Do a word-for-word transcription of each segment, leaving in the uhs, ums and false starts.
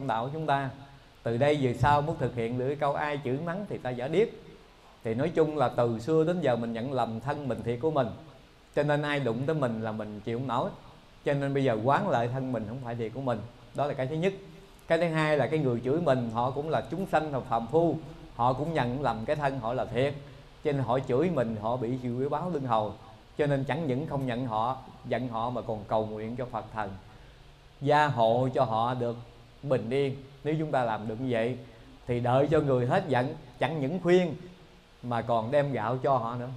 trong đạo của chúng ta. Từ đây về sau muốn thực hiện được cái câu ai chửi mắng thì ta giả điếc. Thì nói chung là từ xưa đến giờ mình nhận lầm thân mình thiệt của mình, cho nên ai đụng tới mình là mình chịu không nổi. Cho nên bây giờ quán lại thân mình không phải thiệt của mình. Đó là cái thứ nhất. Cái thứ hai là cái người chửi mình họ cũng là chúng sanh, là phàm phu, họ cũng nhận lầm cái thân họ là thiệt, cho nên họ chửi mình, họ bị chịu quả báo luân hồi. Cho nên chẳng những không nhận họ giận họ mà còn cầu nguyện cho Phật thần gia hộ cho họ được bình yên. Nếu chúng ta làm được như vậy thì đợi cho người hết giận, chẳng những khuyên mà còn đem gạo cho họ nữa.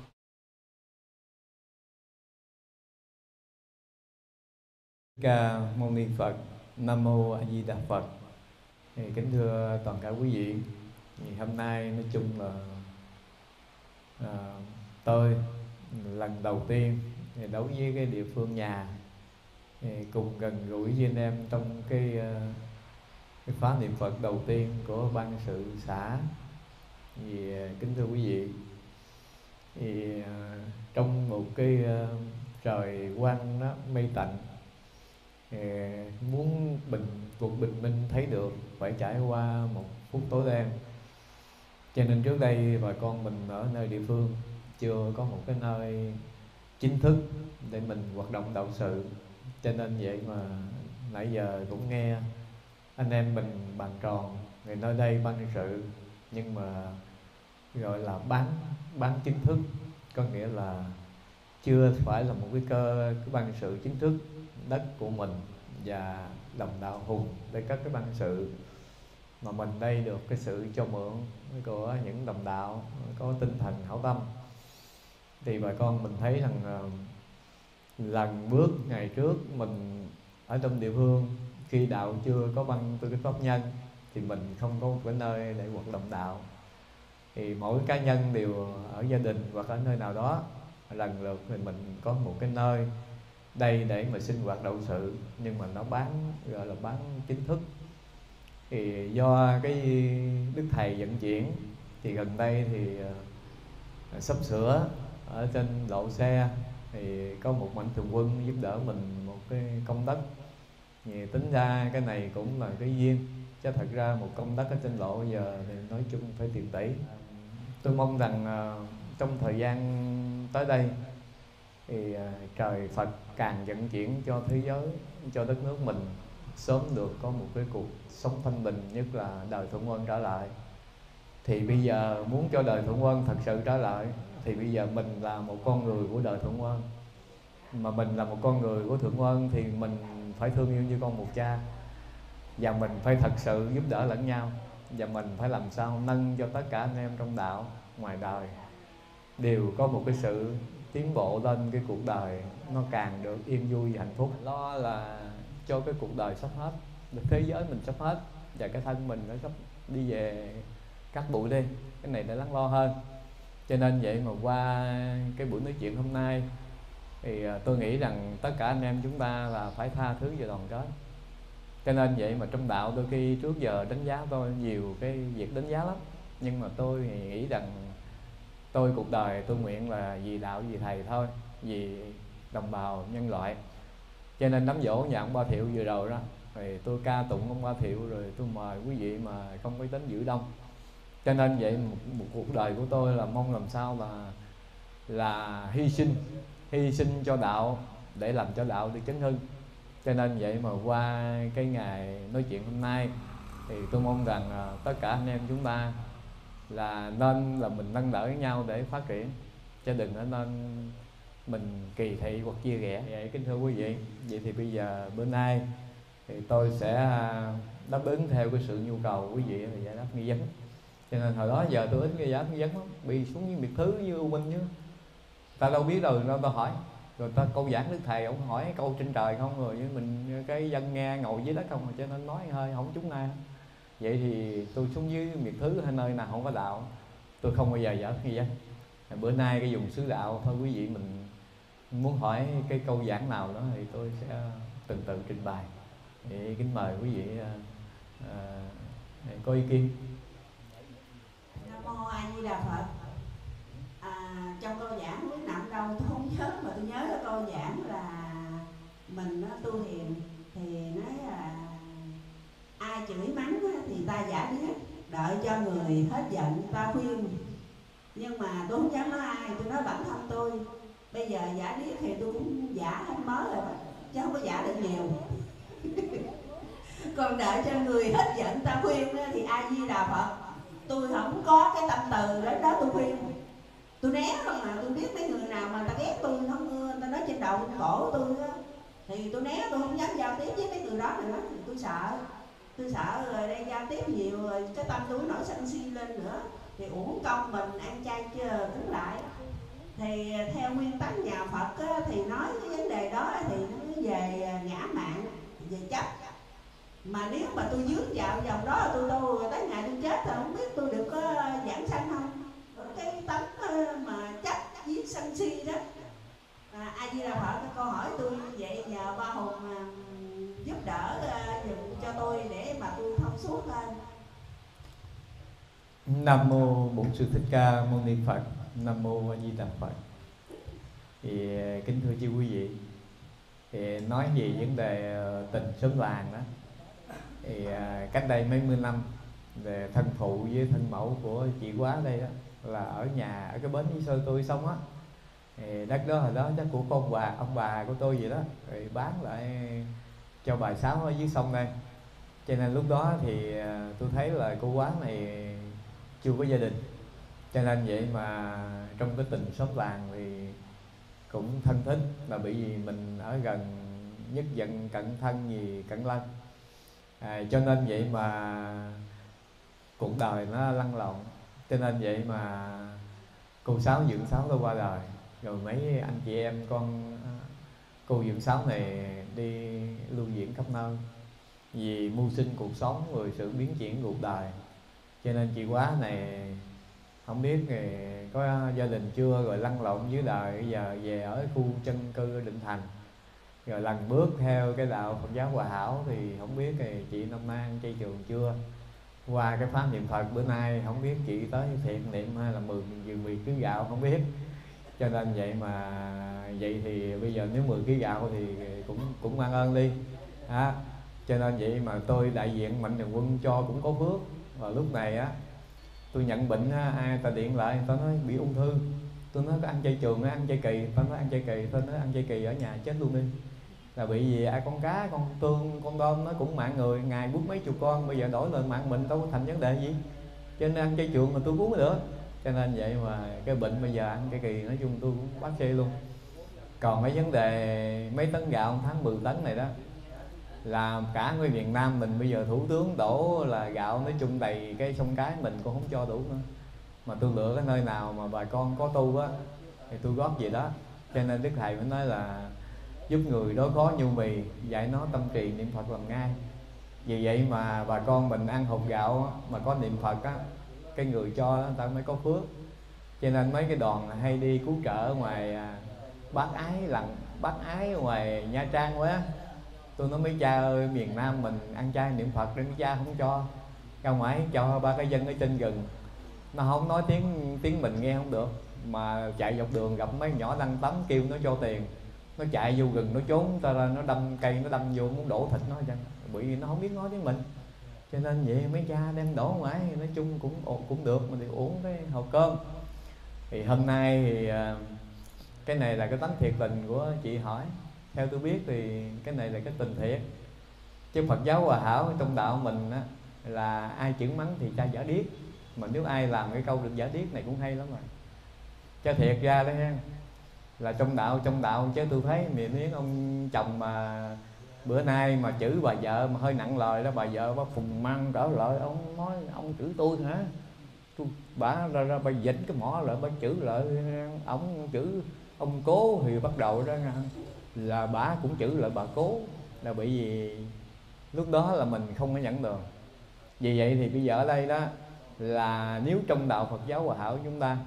Ca Mâu Ni Phật. Nam Mô A Di Đà Phật. Thì kính thưa toàn cả quý vị, thì hôm nay nói chung là à, tôi lần đầu tiên thì đối với cái địa phương nhà thì cùng gần gũi với anh em trong cái, cái khóa niệm Phật đầu tiên của ban sự xã. Thì kính thưa quý vị, thì trong một cái trời quang đó, mây tạnh, thì muốn bình cuộc bình minh thấy được phải trải qua một phút tối đen. Cho nên trước đây bà con mình ở nơi địa phương chưa có một cái nơi chính thức để mình hoạt động đạo sự. Cho nên vậy mà nãy giờ cũng nghe anh em mình bàn tròn người nơi đây ban sự, nhưng mà gọi là bán bán chính thức, có nghĩa là chưa phải là một cái cơ cái ban sự chính thức đất của mình và đồng đạo hùng để cất cái ban sự, mà mình đây được cái sự cho mượn của những đồng đạo có tinh thần hảo tâm. Thì bà con mình thấy rằng lần bước ngày trước mình ở trong địa phương, khi đạo chưa có băng tư cách pháp nhân thì mình không có một cái nơi để hoạt động đạo. Thì mỗi cá nhân đều ở gia đình hoặc ở nơi nào đó lần lượt thì mình có một cái nơi đây để mà sinh hoạt đạo sự, nhưng mà nó bán gọi là bán chính thức. Thì do cái Đức Thầy vận chuyển thì gần đây thì uh, sắp sửa ở trên lộ xe thì có một mạnh thường quân giúp đỡ mình một cái công đất. Thì tính ra cái này cũng là cái duyên, chứ thật ra một công đất ở trên lộ giờ thì nói chung phải tiền tỷ. Tôi mong rằng uh, trong thời gian tới đây thì uh, trời Phật càng vận chuyển cho thế giới, cho đất nước mình sớm được có một cái cuộc sống thanh bình, nhất là đời Thượng Quân trở lại. Thì bây giờ muốn cho đời Thượng Quân thật sự trở lại thì bây giờ mình là một con người của đời Thượng Quân, mà mình là một con người của Thượng Quân thì mình phải thương yêu như con một cha, và mình phải thật sự giúp đỡ lẫn nhau, và mình phải làm sao nâng cho tất cả anh em trong đạo ngoài đời đều có một cái sự tiến bộ lên, cái cuộc đời nó càng được yên vui và hạnh phúc. Lo là cho cái cuộc đời sắp hết, thế giới mình sắp hết, và cái thân mình nó sắp đi về cắt bụi đi, cái này để lắng lo hơn. Cho nên vậy mà qua cái buổi nói chuyện hôm nay thì tôi nghĩ rằng tất cả anh em chúng ta là phải tha thứ và đoàn kết. Cho nên vậy mà trong đạo đôi khi trước giờ đánh giá tôi nhiều cái việc đánh giá lắm, nhưng mà tôi nghĩ rằng tôi cuộc đời tôi nguyện là vì đạo vì thầy thôi, vì đồng bào nhân loại. Cho nên đám dỗ nhà ông Ba Thiệu vừa rồi đó thì tôi ca tụng ông Ba Thiệu, rồi tôi mời quý vị mà không có tính giữ đông. Cho nên vậy một, một cuộc đời của tôi là mong làm sao là là hy sinh hy sinh cho đạo để làm cho đạo được chấn hưng. Cho nên vậy mà qua cái ngày nói chuyện hôm nay thì tôi mong rằng uh, tất cả anh em chúng ta là nên là mình nâng đỡ nhau để phát triển, chứ đừng có nên mình kỳ thị hoặc chia rẽ. Vậy kính thưa quý vị, vậy thì bây giờ bữa nay thì tôi sẽ đáp ứng theo cái sự nhu cầu của quý vị là giải đáp nghi vấn. Cho nên hồi đó giờ tôi ít cái giải đáp nghi vấn lắm, bị xuống với biệt thứ như U Minh chứ ta đâu biết đâu, đâu ta hỏi rồi ta câu giảng Đức Thầy ông hỏi câu trên trời không, rồi với mình cái dân nghe ngồi dưới đất không, cho nên nói hơi không trúng ai. Vậy thì tôi xuống dưới biệt thứ hay nơi nào không có đạo, tôi không bao giờ giải nghi vấn. Bữa nay cái dùng xứ đạo thôi, quý vị mình muốn hỏi cái câu giảng nào đó thì tôi sẽ từng từ trình bày. Thì kính mời quý vị uh, uh, có ý kiến. Nam Mô A Di Đà Phật. À, trong câu giảng không biết nằm đâu tôi không nhớ, mà tôi nhớ cái câu giảng là mình nó tu hiền thì nói là ai chửi mắng á, thì ta giả điếc, đợi cho người hết giận ta khuyên. Nhưng mà tôi không dám nói ai, tôi nói bản thân tôi. Bây giờ giả điếc thì tôi cũng giả hết mới rồi đó, chứ không có giả được nhiều. Còn đợi cho người hết giận ta khuyên á, thì A Di Đà Phật, tôi không có cái tâm từ đến đó tôi khuyên. Tôi né không mà, tôi biết mấy người nào mà ta ghét tôi, nó ta nói trên đầu trên cổ tôi á, thì tôi né, tôi không dám giao tiếp với mấy người đó nữa. Tôi sợ, tôi sợ rồi đây giao tiếp nhiều rồi cái tâm tôi nổi sân si lên nữa, thì uổng công mình ăn chay chưa cũng lại. Thì theo nguyên tắc nhà Phật á, thì nói cái vấn đề đó thì nó về ngã mạn, về chấp. Mà nếu mà tôi dướng vào vòng đó tôi đâu tới ngày tôi chết thì không biết tôi được có giảng sanh không. Cái tấm mà chấp với sân si đó. À, A Di Đà Phật, cái câu hỏi tôi như vậy nhờ ba hồn mà giúp đỡ uh, dùm cho tôi để mà tôi thông suốt hơn. Nam mô Bổn Sư Thích Ca Mâu Ni Phật. Nam mô A Di Đà Phật. Thì kính thưa chư quý vị, thì nói về vấn đề tình xóm làng đó, thì cách đây mấy mươi năm về thân phụ với thân mẫu của chị Quá đây đó, là ở nhà ở cái bến dưới Sơ tôi sống á, thì đất đó hồi đó chắc của con bà ông bà của tôi vậy đó, rồi bán lại cho bà Sáu ở dưới sông đây. Cho nên lúc đó thì tôi thấy là cô Quá này chưa có gia đình, cho nên vậy mà trong cái tình xóm làng thì cũng thân thích, là bởi vì mình ở gần nhất dận cận thân gì cận lân, à, cho nên vậy mà cuộc đời nó lăn lộn. Cho nên vậy mà cô Sáu Dượng Sáu tôi qua đời, rồi mấy anh chị em con cô Dượng Sáu này đi lưu diễn khắp nơi vì mưu sinh cuộc sống rồi sự biến chuyển cuộc đời. Cho nên chị Quá này không biết có gia đình chưa, rồi lăn lộn dưới đời, bây giờ về ở khu chân cư Định Thành, rồi lần bước theo cái đạo Phật giáo Hòa Hảo. Thì không biết thì chị năm nay ăn chay trường chưa. Qua cái pháp niệm Phật bữa nay không biết chị tới thiện niệm hay là mười vườn mì ký gạo không biết. Cho nên vậy mà vậy thì bây giờ nếu mười ký gạo thì cũng cũng mang ơn đi à. Cho nên vậy mà tôi đại diện Mạnh Thường Quân cho cũng có phước. Và lúc này á tôi nhận bệnh á, ai ta điện lại người ta nói bị ung thư, tôi nói có ăn chay trường, ăn chay kỳ, ta nói ăn chay kỳ, tôi nói ăn chay kỳ ở nhà chết luôn đi. Là bị gì ai con cá con tương con tôm nó cũng mạng người, ngày bút mấy chục con, bây giờ đổi lên mạng mình đâu có thành vấn đề gì. Cho nên ăn chay trường mà tôi uống nữa. Cho nên vậy mà cái bệnh bây giờ ăn chay kỳ nói chung tôi cũng bác xe luôn. Còn mấy vấn đề mấy tấn gạo tháng mười tấn này đó, là cả người Việt Nam mình bây giờ thủ tướng đổ là gạo nói chung đầy cái sông cái mình cũng không cho đủ nữa. Mà tôi lựa cái nơi nào mà bà con có tu á thì tôi góp gì đó. Cho nên Đức Thầy mới nói là giúp người đó khó nhu mì, dạy nó tâm trì niệm Phật làm ngay. Vì vậy mà bà con mình ăn hột gạo mà có niệm Phật á, cái người cho đó, người ta mới có phước. Cho nên mấy cái đoàn hay đi cứu trợ ở ngoài Bác Ái lần Bác Ái ở ngoài Nha Trang quá, tôi nói mấy cha ơi, miền Nam mình ăn chay niệm Phật nên cha không cho ra ngoài, cho ba cái dân ở trên rừng nó không nói tiếng tiếng mình nghe không được, mà chạy dọc đường gặp mấy nhỏ lăn tấm kêu nó cho tiền, nó chạy vô rừng nó trốn ta ra, nó đâm cây nó đâm vô muốn đổ thịt nó chăng, bởi vì nó không biết nói tiếng mình. Cho nên vậy mấy cha đem đổ ngoài nói chung cũng cũng được, mình thì uống cái hộp cơm. Thì hôm nay thì cái này là cái tánh thiệt tình của chị hỏi. Theo tôi biết thì cái này là cái tình thiệt, chứ Phật giáo Hòa Hảo trong đạo mình á, là ai chửi mắng thì cha giả điếc. Mà nếu ai làm cái câu được giả điếc này cũng hay lắm rồi. Cho thiệt ra đấy ha, là trong đạo trong đạo chứ tôi thấy miệng tiếng ông chồng mà bữa nay mà chửi bà vợ mà hơi nặng lời đó, bà vợ bà phùng mang trở lại, ông nói ông chửi tôi hả? Tôi bà ra, ra bà dính cái mỏ lại, bà chửi lại ông, chửi ông Cố thì bắt đầu đó là bà cũng chửi lại bà Cố, là bởi vì lúc đó là mình không có nhẫn được. Vì vậy thì bây giờ ở đây đó là nếu trong đạo Phật giáo Hòa Hảo chúng ta,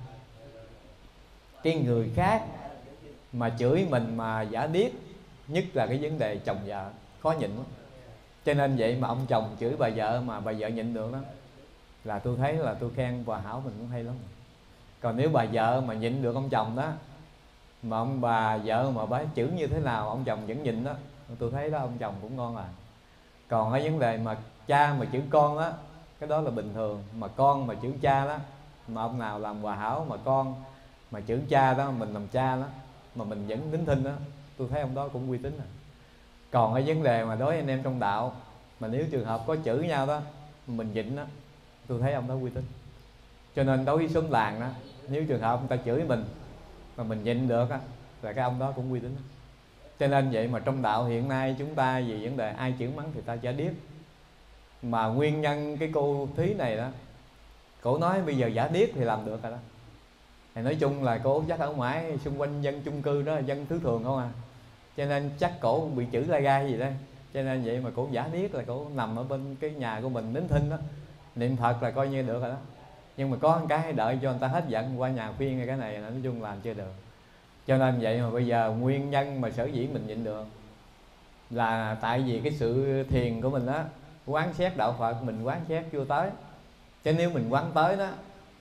cái người khác mà chửi mình mà giả điếc, nhất là cái vấn đề chồng vợ khó nhịn lắm. Cho nên vậy mà ông chồng chửi bà vợ mà bà vợ nhịn được đó, là tôi thấy là tôi khen Hòa Hảo mình cũng hay lắm. Còn nếu bà vợ mà nhịn được ông chồng đó, mà ông bà vợ mà bà chửi như thế nào ông chồng vẫn nhịn đó, tôi thấy đó ông chồng cũng ngon à. Còn cái vấn đề mà cha mà chữ con đó, cái đó là bình thường. Mà con mà chữ cha đó, mà ông nào làm hòa hảo mà con mà chữ cha đó, mình làm cha đó, mà mình vẫn nín thinh đó, tôi thấy ông đó cũng uy tín rồi. Còn cái vấn đề mà đối với anh em trong đạo, mà nếu trường hợp có chữ nhau đó, mình nhịn đó, tôi thấy ông đó uy tín. Cho nên đối với xóm làng đó, nếu trường hợp người ta chửi mình mà mình nhịn được á, là cái ông đó cũng uy tín đó. Cho nên vậy mà trong đạo hiện nay chúng ta vì vấn đề ai chửi mắng thì ta chả điếc. Mà nguyên nhân cái cô Thúy này đó, cổ nói bây giờ giả điếc thì làm được rồi đó. Thì nói chung là cổ chắc ở ngoài xung quanh dân chung cư đó, dân thứ thường không à, cho nên chắc cổ bị chửi la gai gì đó. Cho nên vậy mà cổ giả điếc là cổ nằm ở bên cái nhà của mình nín thinh đó, niệm Phật là coi như được rồi đó. Nhưng mà có một cái đợi cho người ta hết giận qua nhà khuyên, cái này là nói chung làm chưa được. Cho nên vậy mà bây giờ nguyên nhân mà sở dĩ mình nhịn được là tại vì cái sự thiền của mình đó, quán xét đạo Phật mình quán xét chưa tới. Chứ nếu mình quán tới đó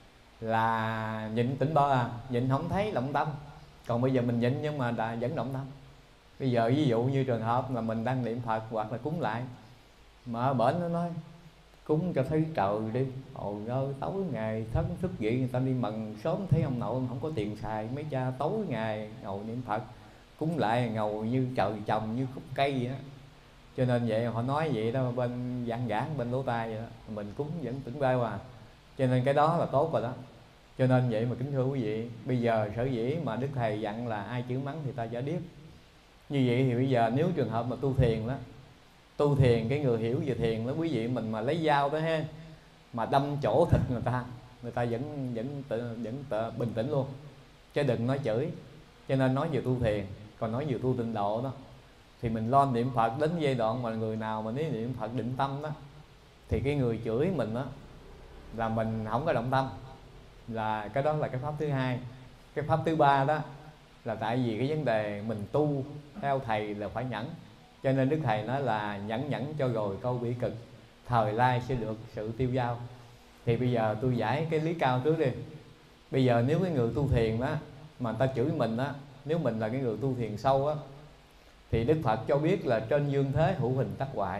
là nhịn tỉnh bơ à, nhịn không thấy động tâm. Còn bây giờ mình nhịn nhưng mà đã vẫn động tâm. Bây giờ ví dụ như trường hợp là mình đang niệm Phật hoặc là cúng lại, mà ở bển nó nói cúng cho thấy trời đi, ôi ơi tối ngày thất thức dậy người ta đi mần sớm thấy ông nội không có tiền xài, mấy cha tối ngày ngồi niệm Phật cúng lại ngồi như trời trồng như khúc cây vậy đó. Cho nên vậy họ nói vậy đó, bên giảng giảng bên lỗ tai vậy đó, mình cúng vẫn tỉnh bao à. Cho nên cái đó là tốt rồi đó. Cho nên vậy mà kính thưa quý vị, bây giờ sở dĩ mà Đức Thầy dặn là ai chửi mắng thì ta chả điếc. Như vậy thì bây giờ nếu trường hợp mà tu thiền đó, tu thiền cái người hiểu về thiền đó quý vị, mình mà lấy dao đó ha, mà đâm chỗ thịt người ta, người ta vẫn vẫn tự, vẫn tự, bình tĩnh luôn, chứ đừng nói chửi. Cho nên nói về tu thiền, còn nói về tu tịnh độ đó thì mình lo niệm Phật đến giai đoạn mà người nào mà nếu niệm Phật định tâm đó, thì cái người chửi mình đó là mình không có động tâm, là cái đó là cái pháp thứ hai. Cái pháp thứ ba đó là tại vì cái vấn đề mình tu theo thầy là phải nhẫn. Cho nên Đức Thầy nói là nhẫn nhẫn cho rồi câu bị cực, thời lai sẽ được sự tiêu dao. Thì bây giờ tôi giải cái lý cao trước đi. Bây giờ nếu cái người tu thiền đó mà người ta chửi mình đó, nếu mình là cái người tu thiền sâu á, thì Đức Phật cho biết là trên dương thế hữu hình tắc hoại,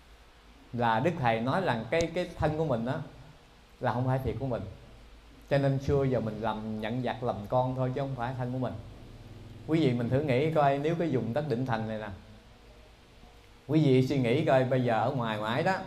là Đức Thầy nói rằng cái cái thân của mình đó là không phải thiệt của mình. Cho nên xưa giờ mình làm nhận giặc làm con thôi chứ không phải thân của mình. Quý vị mình thử nghĩ coi, nếu cái vùng đất Định Thành này nè, quý vị suy nghĩ coi bây giờ ở ngoài ngoại đó,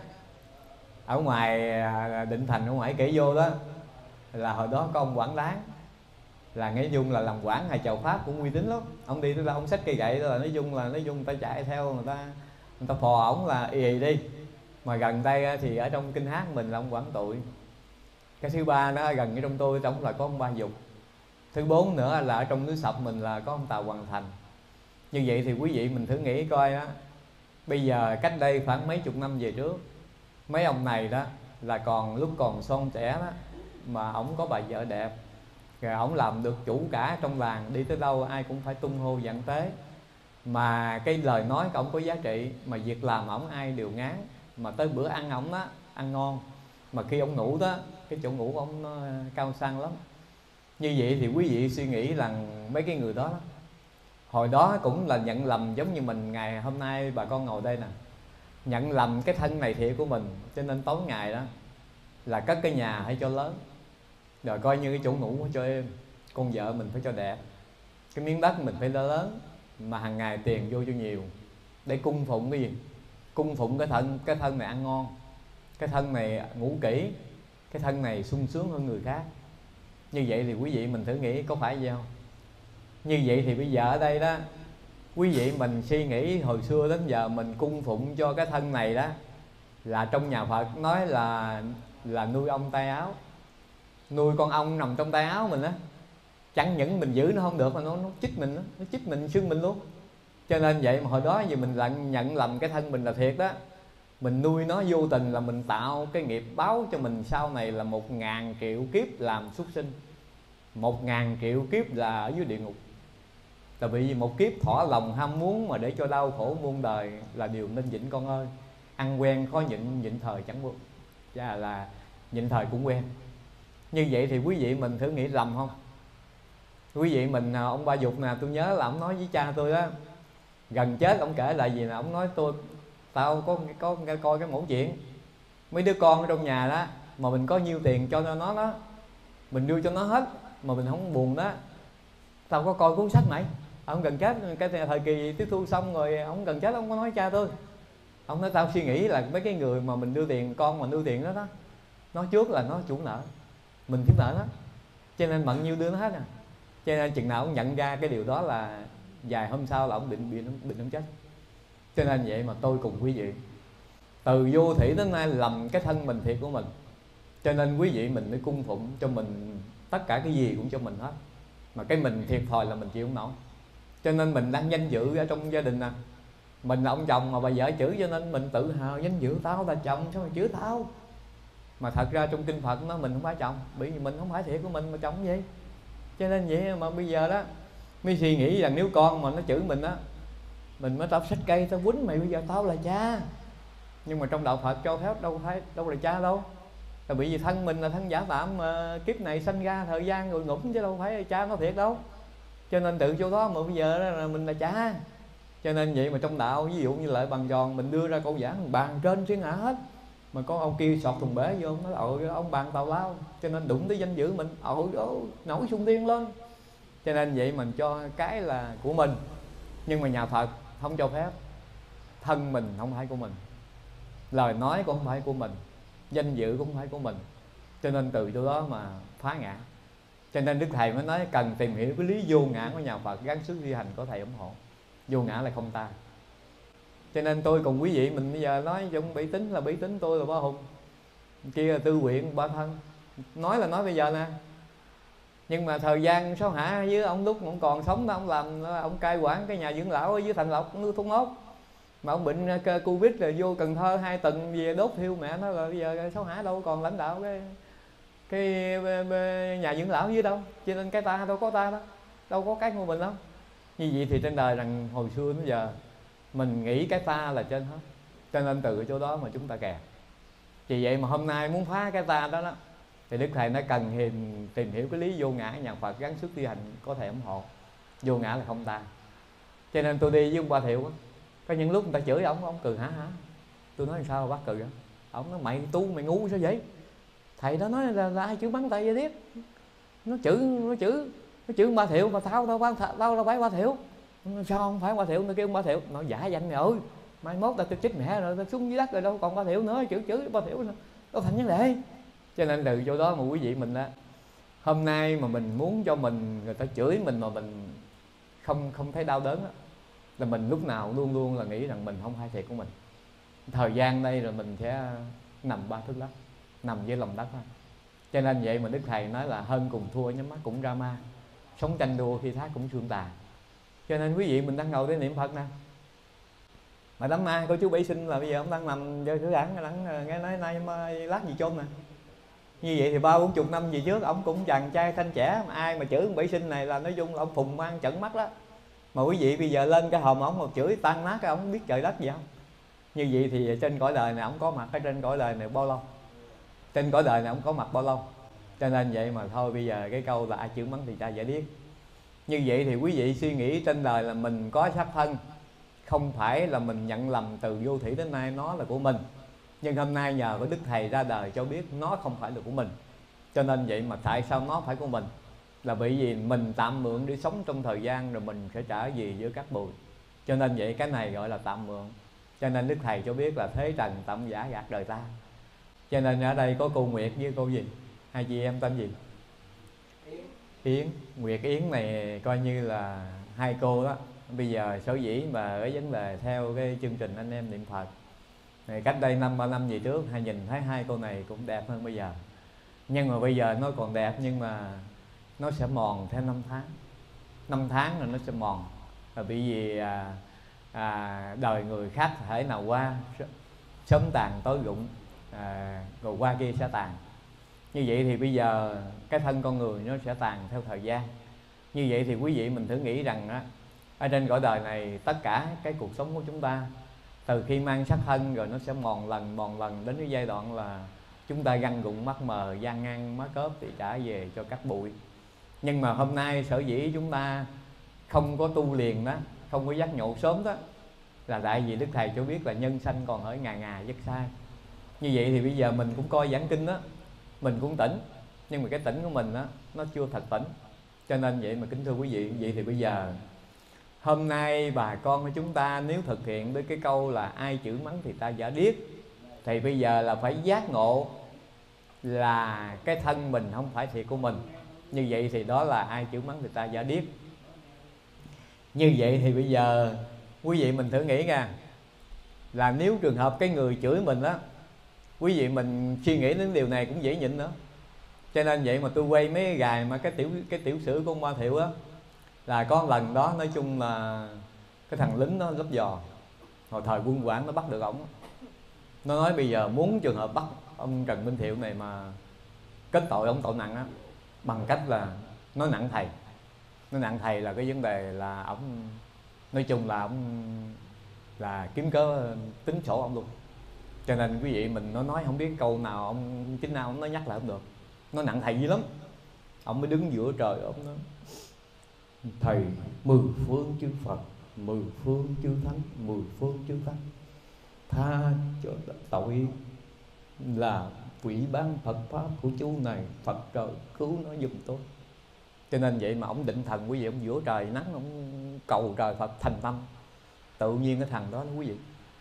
ở ngoài Định Thành, ở ngoài kể vô đó, là hồi đó có ông quản đáng, là nói chung là làm quản hay chầu pháp cũng uy tín lắm. Ông đi tới là ông xách cây gậy đó, là nói chung là nói chung người ta chạy theo, người ta người ta phò ổng là y y đi. Mà gần đây thì ở trong kinh hát mình là ông quản tụi. Cái thứ ba nó gần ở trong tôi trong là có ông Ba Dục. Thứ bốn nữa là ở trong núi Sập mình là có ông Tàu Hoàng Thành. Như vậy thì quý vị mình thử nghĩ coi á, bây giờ cách đây khoảng mấy chục năm về trước, mấy ông này đó là còn lúc còn son trẻ đó, mà ổng có bà vợ đẹp, rồi ổng làm được chủ cả trong làng, đi tới đâu ai cũng phải tung hô vạn tế. Mà cái lời nói của ổng có giá trị, mà việc làm ổng ai đều ngán. Mà tới bữa ăn ổng đó, ăn ngon. Mà khi ông ngủ đó, cái chỗ ngủ của ông nó cao sang lắm. Như vậy thì quý vị suy nghĩ rằng mấy cái người đó, đó hồi đó cũng là nhận lầm giống như mình ngày hôm nay bà con ngồi đây nè, nhận lầm cái thân này thiệt của mình. Cho nên tối ngày đó là cất cái nhà phải cho lớn, rồi coi như cái chỗ ngủ cho êm, con vợ mình phải cho đẹp, cái miếng đất mình phải lớn, mà hàng ngày tiền vô cho nhiều, để cung phụng cái gì? Cung phụng cái thân, cái thân này ăn ngon, cái thân này ngủ kỹ, cái thân này sung sướng hơn người khác. Như vậy thì quý vị mình thử nghĩ có phải vậy không? Như vậy thì bây giờ ở đây đó, quý vị mình suy nghĩ hồi xưa đến giờ mình cung phụng cho cái thân này đó, là trong nhà Phật nói là là nuôi ong tay áo, nuôi con ong nằm trong tay áo mình á. Chẳng những mình giữ nó không được mà nó, nó chích mình đó, nó chích mình xương mình luôn. Cho nên vậy mà hồi đó vì mình nhận, nhận lầm cái thân mình là thiệt đó, mình nuôi nó vô tình là mình tạo cái nghiệp báo cho mình sau này là một ngàn triệu kiếp làm súc sinh, một ngàn triệu kiếp là ở dưới địa ngục. Tại vì một kiếp thỏa lòng ham muốn mà để cho đau khổ muôn đời là điều nên nhịn con ơi. Ăn quen khó nhịn, nhịn thời chẳng buộc, chả là nhịn thời cũng quen. Như vậy thì quý vị mình thử nghĩ lầm không? Quý vị mình, ông Ba Dục nè, tôi nhớ là ông nói với cha tôi đó, gần chết ông kể lại gì nè, ông nói tôi Tao có có coi cái mẫu chuyện mấy đứa con ở trong nhà đó, mà mình có nhiêu tiền cho nó đó, mình đưa cho nó hết mà mình không buồn đó. Tao có coi cuốn sách mày, ông gần chết cái thời kỳ tiếp thu xong rồi, ông gần chết ông có nói cha tôi, ông nói tao suy nghĩ là mấy cái người mà mình đưa tiền, con mà đưa tiền đó đó, nó trước là nó chủ nợ, mình thiếu nợ đó, cho nên bận nhiêu đưa nó hết à. Cho nên chừng nào ông nhận ra cái điều đó là vài hôm sau là ông định bị bệnh ông chết. Cho nên vậy mà tôi cùng quý vị từ vô thủy đến nay lầm cái thân mình thiệt của mình, cho nên quý vị mình mới cung phụng cho mình tất cả cái gì cũng cho mình hết, mà cái mình thiệt thòi là mình chịu không nổi. Cho nên mình đang danh dự ở trong gia đình nè, mình là ông chồng mà bà vợ chửi, cho nên mình tự hào danh dự tao là chồng sao mà chửi tao. Mà thật ra trong kinh Phật nó mình không phải chồng, bởi vì mình không phải thiệt của mình mà chồng gì. Cho nên vậy mà bây giờ đó mới suy nghĩ rằng nếu con mà nó chửi mình á, mình mới tao xách cây tao quýnh mày, bây giờ tao là cha. Nhưng mà trong đạo Phật cho phép đâu phải đâu là cha đâu, là bởi vì thân mình là thân giả tạm mà kiếp này sanh ra thời gian rồi ngủm, chứ đâu phải là cha nó thiệt đâu. Cho nên từ chỗ đó mà bây giờ đó là mình là cha. Cho nên vậy mà trong đạo ví dụ như Lợi Bằng Giòn mình đưa ra câu giảng bàn trên thiên hạ hết, mà có ông kia sọt thùng bể vô, ông nói ôi ông bàn tào lao, cho nên đụng tới danh dự mình, ôi nổi sung thiên lên. Cho nên vậy mình cho cái là của mình, nhưng mà nhà Phật không cho phép. Thân mình không phải của mình, lời nói cũng không phải của mình, danh dự cũng không phải của mình. Cho nên từ chỗ đó mà phá ngã. Cho nên Đức Thầy mới nói cần tìm hiểu cái lý vô ngã của nhà Phật, gắng sức thi hành có Thầy ủng hộ. Vô ngã là không ta. Cho nên tôi cùng quý vị mình bây giờ nói trong bỉ tính là bỉ tính, tôi là Ba Hùng, kia là Tư Quyện, Ba Thân. Nói là nói bây giờ nè, nhưng mà thời gian Sáu Hạ với ông lúc ông còn sống đó, ông làm ông cai quản cái nhà dưỡng lão ở dưới Thành Lộc, nuôi Thốt Nốt. Mà ông bệnh Covid là vô Cần Thơ hai tuần về đốt thiêu mẹ nó, rồi bây giờ Sáu Hạ đâu còn lãnh đạo cái cái nhà dưỡng lão dưới đâu. Cho nên cái ta đâu có ta đó, đâu có cái của mình đâu. Như vậy thì trên đời rằng hồi xưa đến giờ mình nghĩ cái ta là trên hết, cho nên từ cái chỗ đó mà chúng ta kẹt. Vì vậy mà hôm nay muốn phá cái ta đó đó, thì Đức Thầy nói cần tìm, tìm hiểu cái lý vô ngã nhà Phật, gắng sức thi hành có Thầy ủng hộ. Vô ngã là không ta. Cho nên tôi đi với ông Ba Thiệu á, có những lúc người ta chửi ông, ông cười hả hả. Tôi nói sao bác cười vậy? Ông nói mày tu mày ngu sao vậy? Thầy đó nói là, là ai chửi bắn tay vậy tiếp. Nó chửi nó chửi nó chửi ông Ba Thiệu mà tao đâu tao, tao đâu phải Ba Thiệu. Sao không phải Ba Thiệu? Nó kêu ông Ba Thiệu, nó giả danh này ơi. Mai mốt ta tôi chết mẹ rồi, ta xuống dưới đất rồi đâu còn Ba Thiệu nữa, chửi chửi Ba Thiệu nữa. Đâu thành vấn đề. Cho nên từ chỗ đó mà quý vị mình đó, hôm nay mà mình muốn cho mình người ta chửi mình mà mình không không thấy đau đớn đó, là mình lúc nào luôn luôn là nghĩ rằng mình không hay thiệt của mình. Thời gian đây rồi mình sẽ nằm ba thước đất, nằm dưới lòng đất thôi. Cho nên vậy mà Đức Thầy nói là hơn cùng thua nhắm mắt cũng ra ma, sống tranh đua khi thác cũng xương tàn. Cho nên quý vị mình đang ngồi để niệm Phật nè, mà đám ma cô chú Bảy Sinh là bây giờ ông đang nằm chơi thứ đẳng, đang nghe nói nay lát gì chôn nè. Như vậy thì ba bốn chục năm về trước ông cũng chàng trai thanh trẻ, mà ai mà chửi ông Bảy Sinh này là nói chung là ông phùng mang trận mắt đó. Mà quý vị bây giờ lên cái hòm ông mà chửi tan nát cái ông không biết trời đất gì không. Như vậy thì trên cõi đời này ông có mặt ở trên cõi đời này bao lâu? Trên cõi đời này ông có mặt bao lâu? Cho nên vậy mà thôi bây giờ cái câu là ai chửi mắng thì cha giải điếc. Như vậy thì quý vị suy nghĩ trên đời là mình có xác thân, không phải là mình nhận lầm từ vô thủy đến nay nó là của mình. Nhưng hôm nay nhờ có Đức Thầy ra đời cho biết nó không phải là của mình. Cho nên vậy mà tại sao nó phải của mình? Là bởi vì mình tạm mượn để sống trong thời gian, rồi mình sẽ trở về với các bụi. Cho nên vậy cái này gọi là tạm mượn. Cho nên Đức Thầy cho biết là thế trần tạm giả gạt đời ta. Cho nên ở đây có cô Nguyệt với cô gì? Hai chị em tên gì? Yến. Nguyệt Yến này coi như là hai cô đó. Bây giờ sở dĩ mà ở vấn đề theo cái chương trình anh em niệm Phật này, cách đây năm ba năm về trước hay nhìn thấy hai cô này cũng đẹp hơn bây giờ. Nhưng mà bây giờ nó còn đẹp, nhưng mà nó sẽ mòn theo năm tháng. Năm tháng rồi nó sẽ mòn. Là bởi vì à, à, đời người khác thể nào qua, sớm tàn tối rụng, à, rồi qua kia sẽ tàn. Như vậy thì bây giờ cái thân con người nó sẽ tàn theo thời gian. Như vậy thì quý vị mình thử nghĩ rằng á, ở trên cõi đời này tất cả cái cuộc sống của chúng ta, từ khi mang sắc thân rồi nó sẽ mòn lần mòn lần đến cái giai đoạn là chúng ta găng gụng mắt mờ, gian ngang má cớp thì trả về cho cắt bụi. Nhưng mà hôm nay sở dĩ chúng ta không có tu liền đó, không có giác ngộ sớm đó, Là tại vì Đức Thầy cho biết là nhân sanh còn ở ngà ngà rất xa. Như vậy thì bây giờ mình cũng coi giảng kinh đó, mình cũng tỉnh, nhưng mà cái tỉnh của mình đó, nó chưa thật tỉnh. Cho nên vậy mà kính thưa quý vị, vậy thì bây giờ hôm nay bà con của chúng ta nếu thực hiện với cái câu là ai chửi mắng thì ta giả điếc, thì bây giờ là phải giác ngộ là cái thân mình không phải thiệt của mình. Như vậy thì đó là ai chửi mắng thì ta giả điếc. Như vậy thì bây giờ quý vị mình thử nghĩ nha, là nếu trường hợp cái người chửi mình á, quý vị mình suy nghĩ đến điều này cũng dễ nhịn nữa. Cho nên vậy mà tôi quay mấy cái gài mà cái tiểu cái tiểu sử của ông Ba Thiệu á, là có lần đó nói chung là cái thằng lính nó lấp giò, hồi thời quân quản nó bắt được ổng. Nó nói bây giờ muốn trường hợp bắt ông Trần Minh Thiệu này mà kết tội ông tội nặng á, bằng cách là nói nặng thầy. Nói nặng thầy là cái vấn đề là ổng, nói chung là ổng là kiếm cớ tính sổ ông luôn. Cho nên quý vị mình nó nói không biết câu nào ông chính nào ông nói nhắc lại không được. Nó nặng thầy dữ lắm. Ông mới đứng giữa trời ông nói: thầy mười phương chư Phật, mười phương chư Thánh, mười phương chư Tăng, tha cho tội là quỷ ban Phật pháp của chú này, Phật trời cứu nó giùm tôi. Cho nên vậy mà ông định thần quý vị, ông giữa trời nắng ông cầu trời Phật thành tâm. Tự nhiên cái thằng đó quý vị,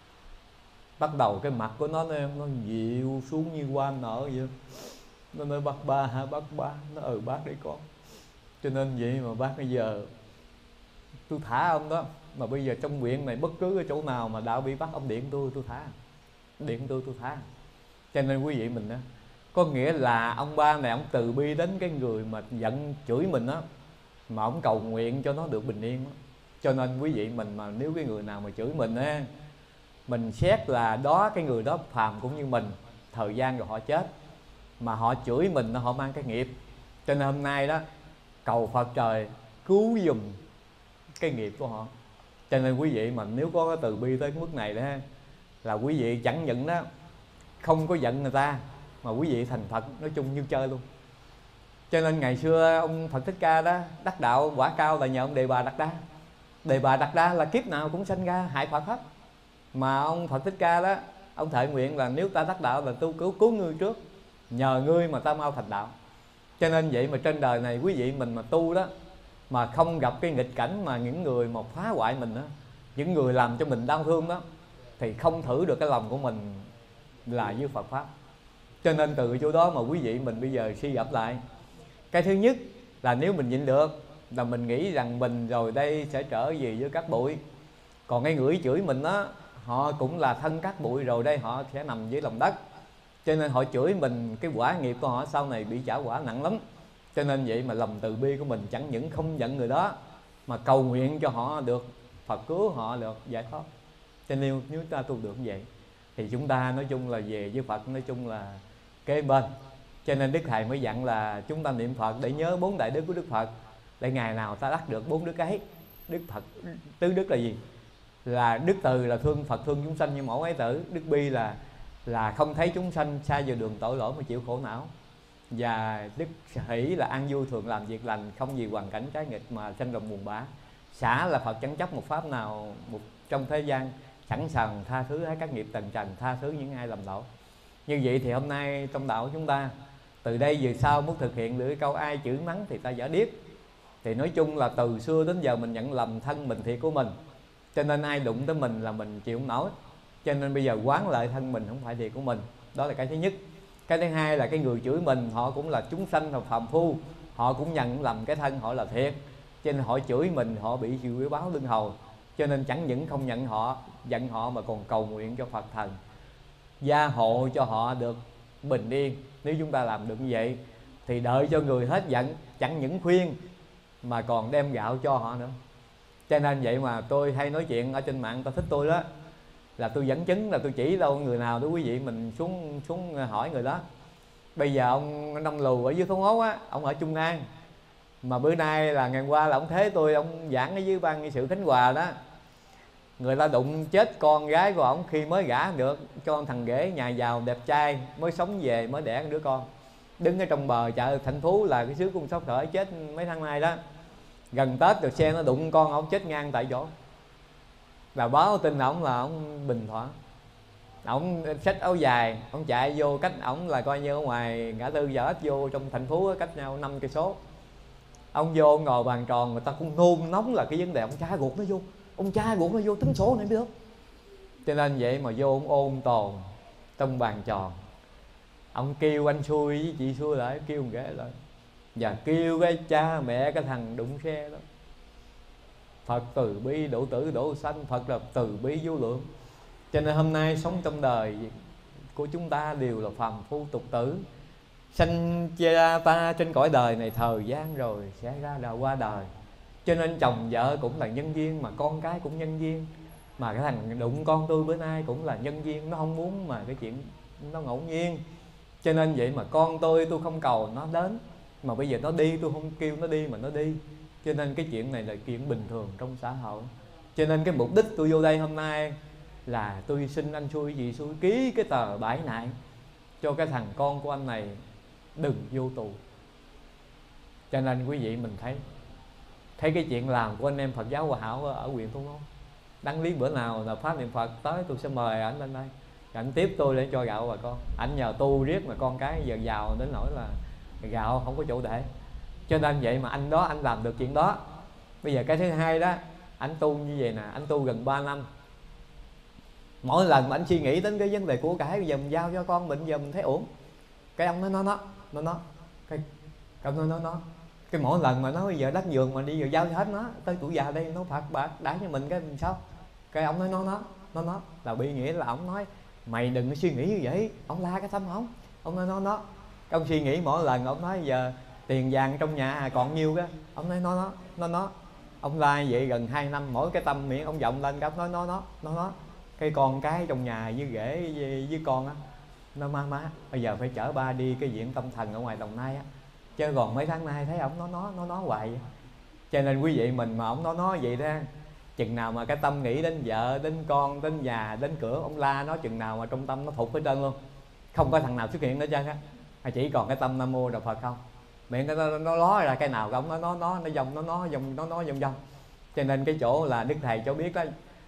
bắt đầu cái mặt của nó nó dịu xuống như hoa nở vậy. Nó nói bác ba hả bác ba, nó ừ bác đấy con. Cho nên vậy mà bác bây giờ tôi thả ông đó. Mà bây giờ trong huyện này bất cứ cái chỗ nào mà đạo bị bắt ông điện tôi, tôi thả. Điện tôi, tôi thả. Cho nên quý vị mình đó, có nghĩa là ông ba này ông từ bi đến cái người mà giận chửi mình á, mà ông cầu nguyện cho nó được bình yên đó. Cho nên quý vị mình mà nếu cái người nào mà chửi mình á, mình xét là đó cái người đó phàm cũng như mình, thời gian rồi họ chết, mà họ chửi mình họ mang cái nghiệp. Cho nên hôm nay đó cầu Phật trời cứu giùm cái nghiệp của họ. Cho nên quý vị mà nếu có cái từ bi tới cái mức này đó, là quý vị chẳng những đó không có giận người ta, mà quý vị thành Phật nói chung như chơi luôn. Cho nên ngày xưa ông Phật Thích Ca đó đắc đạo quả cao là nhờ ông Đề Bà Đạt Đa. Đề Bà Đạt Đa là kiếp nào cũng sanh ra hại Phật hết. Mà ông Phật Thích Ca đó, ông thệ nguyện là nếu ta đắc đạo là tôi cứu cứu ngươi trước, nhờ ngươi mà ta mau thành đạo. Cho nên vậy mà trên đời này quý vị mình mà tu đó, mà không gặp cái nghịch cảnh mà những người mà phá hoại mình đó, những người làm cho mình đau thương đó, thì không thử được cái lòng của mình là với Phật Pháp. Cho nên từ chỗ đó mà quý vị mình bây giờ suy gẫm lại, cái thứ nhất là nếu mình nhịn được là mình nghĩ rằng mình rồi đây sẽ trở về với các bụi. Còn cái người chửi mình đó, họ cũng là thân các bụi, rồi đây họ sẽ nằm dưới lòng đất. Cho nên họ chửi mình, cái quả nghiệp của họ sau này bị trả quả nặng lắm. Cho nên vậy mà lòng từ bi của mình chẳng những không giận người đó, mà cầu nguyện cho họ được Phật cứu họ được giải thoát. Cho nên nếu ta tu được như vậy thì chúng ta nói chung là về với Phật nói chung là kế bên. Cho nên Đức Thầy mới dặn là chúng ta niệm Phật để nhớ bốn đại đức của Đức Phật, để ngày nào ta đắc được bốn đức ấy. Đức Phật tứ đức là gì? Là đức từ là thương Phật thương chúng sanh như mẫu ái tử. Đức bi là là không thấy chúng sanh xa vào đường tội lỗi mà chịu khổ não. Và đức hỷ là an vui thường làm việc lành, không vì hoàn cảnh trái nghịch mà sanh lòng buồn bã. Xả là Phật chẳng chấp một pháp nào một trong thế gian, sẵn sàng tha thứ hết các nghiệp tầng trần, tha thứ những ai lầm lỗi. Như vậy thì hôm nay trong đạo của chúng ta, từ đây về sau muốn thực hiện được cái câu ai chửi mắng thì ta giả điếc, thì nói chung là từ xưa đến giờ mình nhận lầm thân mình thiệt của mình. Cho nên ai đụng tới mình là mình chịu không nổi. Cho nên bây giờ quán lại thân mình không phải thiệt của mình. Đó là cái thứ nhất. Cái thứ hai là cái người chửi mình họ cũng là chúng sanh, là phàm phu, họ cũng nhận lầm cái thân họ là thiệt. Cho nên họ chửi mình họ bị chịu cái báo lưng hầu. Cho nên chẳng những không nhận họ, giận họ mà còn cầu nguyện cho Phật thần gia hộ cho họ được bình yên. Nếu chúng ta làm được như vậy thì đợi cho người hết giận, chẳng những khuyên mà còn đem gạo cho họ nữa. Cho nên vậy mà tôi hay nói chuyện ở trên mạng, ta thích tôi đó, là tôi dẫn chứng là tôi chỉ đâu người nào đó quý vị mình xuống xuống hỏi người đó. Bây giờ ông Năm Lù ở dưới Thốt Ngốt á, ông ở Trung An, mà bữa nay là ngày qua là ông thế tôi, ông giảng ở dưới ban nghị sự Khánh Hòa đó, người ta đụng chết con gái của ông khi mới gả được cho thằng ghế nhà giàu đẹp trai, mới sống về mới đẻ đứa con, đứng ở trong bờ chợ Thạnh Phú là cái xứ Cung Sóc Khởi, chết mấy tháng nay đó. Gần Tết rồi xe nó đụng con ông chết ngang tại chỗ. là báo tin ổng là ổng bình thoảng. Ổng xách áo dài, ổng chạy vô, cách ổng là coi như ở ngoài ngã tư Giờ Ích vô trong thành phố cách nhau năm cây số. Ông vô ông ngồi bàn tròn, người ta cũng nôn nóng là cái vấn đề ông cha ruột nó vô, ông cha ruột nó vô tính số này biết không. Cho nên vậy mà vô ông ôn tồn trong bàn tròn, ông kêu anh xui với chị xui lại, kêu ghế lại và kêu cái cha mẹ cái thằng đụng xe đó. Phật từ bi độ tử độ sanh, Phật là từ bi vô lượng. Cho nên hôm nay sống trong đời của chúng ta đều là phàm phu tục tử. Sanh cha ta trên cõi đời này thời gian rồi sẽ ra đời qua đời. Cho nên chồng vợ cũng là nhân duyên, mà con cái cũng nhân duyên. Mà cái thằng đụng con tôi bữa nay cũng là nhân duyên. Nó không muốn mà cái chuyện nó ngẫu nhiên. Cho nên vậy mà con tôi tôi không cầu nó đến, mà bây giờ nó đi tôi không kêu nó đi mà nó đi. Cho nên cái chuyện này là chuyện bình thường trong xã hội. Cho nên cái mục đích tôi vô đây hôm nay là tôi xin anh xui gì xui ký cái tờ bãi nại cho cái thằng con của anh này đừng vô tù. Cho nên quý vị mình thấy thấy cái chuyện làm của anh em Phật giáo Hòa Hảo ở huyện Thủ Nông. Đăng lý bữa nào là pháp niệm Phật tới tôi sẽ mời ảnh lên đây, ảnh tiếp tôi để cho gạo bà con. Ảnh nhờ tu riết mà con cái giờ giàu đến nỗi là gạo không có chỗ để. Cho nên vậy mà anh đó anh làm được chuyện đó. Bây giờ cái thứ hai đó, anh tu như vậy nè, anh tu gần ba năm. Mỗi lần mà anh suy nghĩ đến cái vấn đề của cải, bây giờ mình giao cho con mình, giờ mình thấy ổn. Cái ông nói nó nó nó nó cái ông nói nó nó cái mỗi lần mà nó bây giờ đất vườn mà đi giờ giao cho hết nó, tới tuổi già đây nó phạt bạc đãi cho mình cái mình sao. Cái ông nói nó nó nó nó là bị nghĩa là ông nói mày đừng có suy nghĩ như vậy, ông la cái tâm ông. Ông nói nó nó cái ông suy nghĩ mỗi lần ông nói giờ tiền vàng trong nhà còn nhiêu cái ông nói nó nó nó nó ông la vậy gần hai năm, mỗi cái tâm miệng ông vọng lên cái ông nói nó nó nó nó cái con cái trong nhà với rể với, với con á, nó má má bây giờ phải chở ba đi cái viện tâm thần ở ngoài Đồng Nai á, chứ còn mấy tháng nay thấy ổng nó nó nó nó hoài vậy. Cho nên quý vị mình mà ổng nó nó vậy đó, chừng nào mà cái tâm nghĩ đến vợ, đến con, đến nhà, đến cửa, ông la nó chừng nào mà trong tâm nó thụt hết trơn luôn, không có thằng nào xuất hiện nữa trơn á. Chỉ còn cái tâm Nam Mô Đạo Phật không, miệng nó nó, nó ló ra cái nào ông nó nó nó nó dòng nó nó dòng nó nó dòng dòng. Cho nên cái chỗ là Đức Thầy cho biết đó,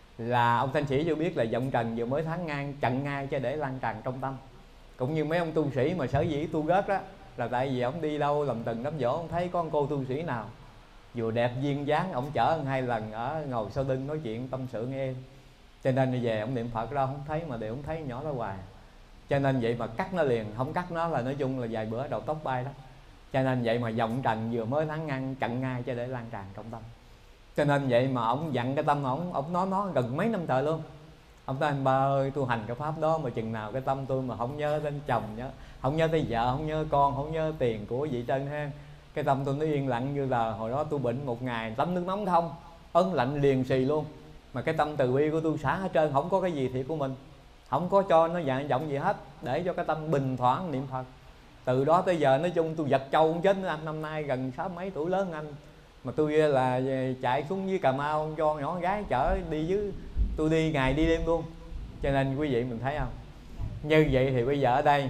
là ông Thanh Sĩ cho biết là vọng trần vừa mới tháng ngang chặn ngay cho để lan tràn trong tâm. Cũng như mấy ông tu sĩ mà sở dĩ tu rớt đó là tại vì ông đi đâu làm từng đám dỗ, ông thấy có con cô tu sĩ nào vừa đẹp duyên dáng, ông chở hai lần ở ngồi sau đinh nói chuyện tâm sự nghe. Cho nên về ông niệm Phật đâu không thấy, mà đều không thấy nhỏ đó hoài. Cho nên vậy mà cắt nó liền, không cắt nó là nói chung là vài bữa đầu tóc bay đó. Cho nên vậy mà vọng trần vừa mới tháng ngăn chặn ngay cho để lan tràn trong tâm. Cho nên vậy mà ông dặn cái tâm ông, ông nói nó gần mấy năm trời luôn. Ông nói anh ba ơi, tôi hành cái pháp đó mà chừng nào cái tâm tôi mà không nhớ đến chồng, nhớ không nhớ tới vợ, không nhớ con, không nhớ tiền của vị trân ha, cái tâm tôi nó yên lặng như là hồi đó tôi bệnh một ngày tắm nước nóng không, ấn lạnh liền xì luôn. Mà cái tâm từ bi của tôi xả hết trơn, không có cái gì thiệt của mình, không có cho nó dạng vọng gì hết, để cho cái tâm bình thoảng niệm Phật. Từ đó tới giờ nói chung tôi giật trâu không chết nữa anh, năm nay gần sáu mấy tuổi lớn anh, mà tôi là chạy xuống dưới Cà Mau cho nhỏ gái chở đi dưới, tôi đi ngày đi đêm luôn. Cho nên quý vị mình thấy không, như vậy thì bây giờ ở đây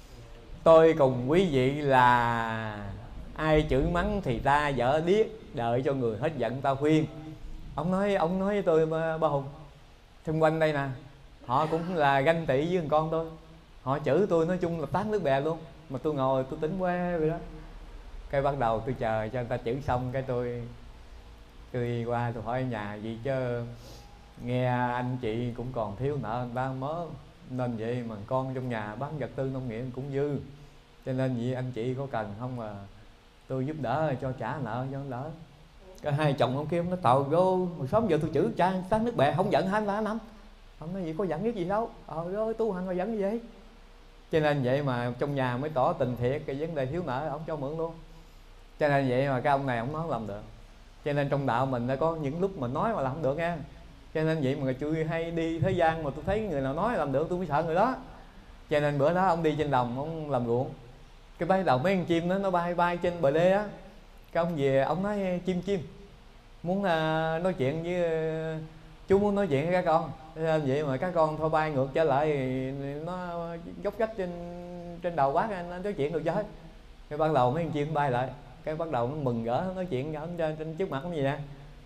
tôi cùng quý vị là ai chửi mắng thì ta dở điếc, đợi cho người hết giận ta khuyên. Ông nói ông nói với tôi ba Hùng, xung quanh đây nè họ cũng là ganh tị với thằng con tôi, họ chửi tôi nói chung là tán nước bè luôn, mà tôi ngồi tôi tính quá vậy đó. Cái bắt đầu tôi chờ cho người ta chửi xong cái tôi tôi đi qua tôi hỏi nhà gì chứ nghe anh chị cũng còn thiếu nợ người ta mớ, nên vậy mà con trong nhà bán vật tư nông nghiệp cũng dư, cho nên vậy anh chị có cần không mà tôi giúp đỡ cho trả nợ cho đỡ. Cái hai chồng ông kia nó tàu vô mười sáu giờ tôi chửi cha tán nước bè không giận hai ba năm, ông nói vậy có giận biết gì đâu, ờ ơi tu hành mà giận như vậy. Cho nên vậy mà trong nhà mới tỏ tình thiệt, cái vấn đề thiếu nợ ông cho mượn luôn. Cho nên vậy mà cái ông này ông nói làm được. Cho nên trong đạo mình đã có những lúc mà nói mà làm không được nha. Cho nên vậy mà người chui hay đi thế gian mà tôi thấy người nào nói làm được tôi mới sợ người đó. Cho nên bữa đó ông đi trên đồng ông làm ruộng, cái bay đầu mấy con chim đó nó bay bay trên bờ đê á, cái ông về ông nói chim chim muốn uh, nói chuyện với uh, chú muốn nói chuyện với các con. Nên vậy mà các con thôi bay ngược trở lại thì nó dốc cách trên trên đầu bác anh nói chuyện được chứ hết. Cái ban đầu mấy con chim bay lại, cái bắt đầu nó mừng rỡ nói chuyện trên, trên trước mặt cái gì nè,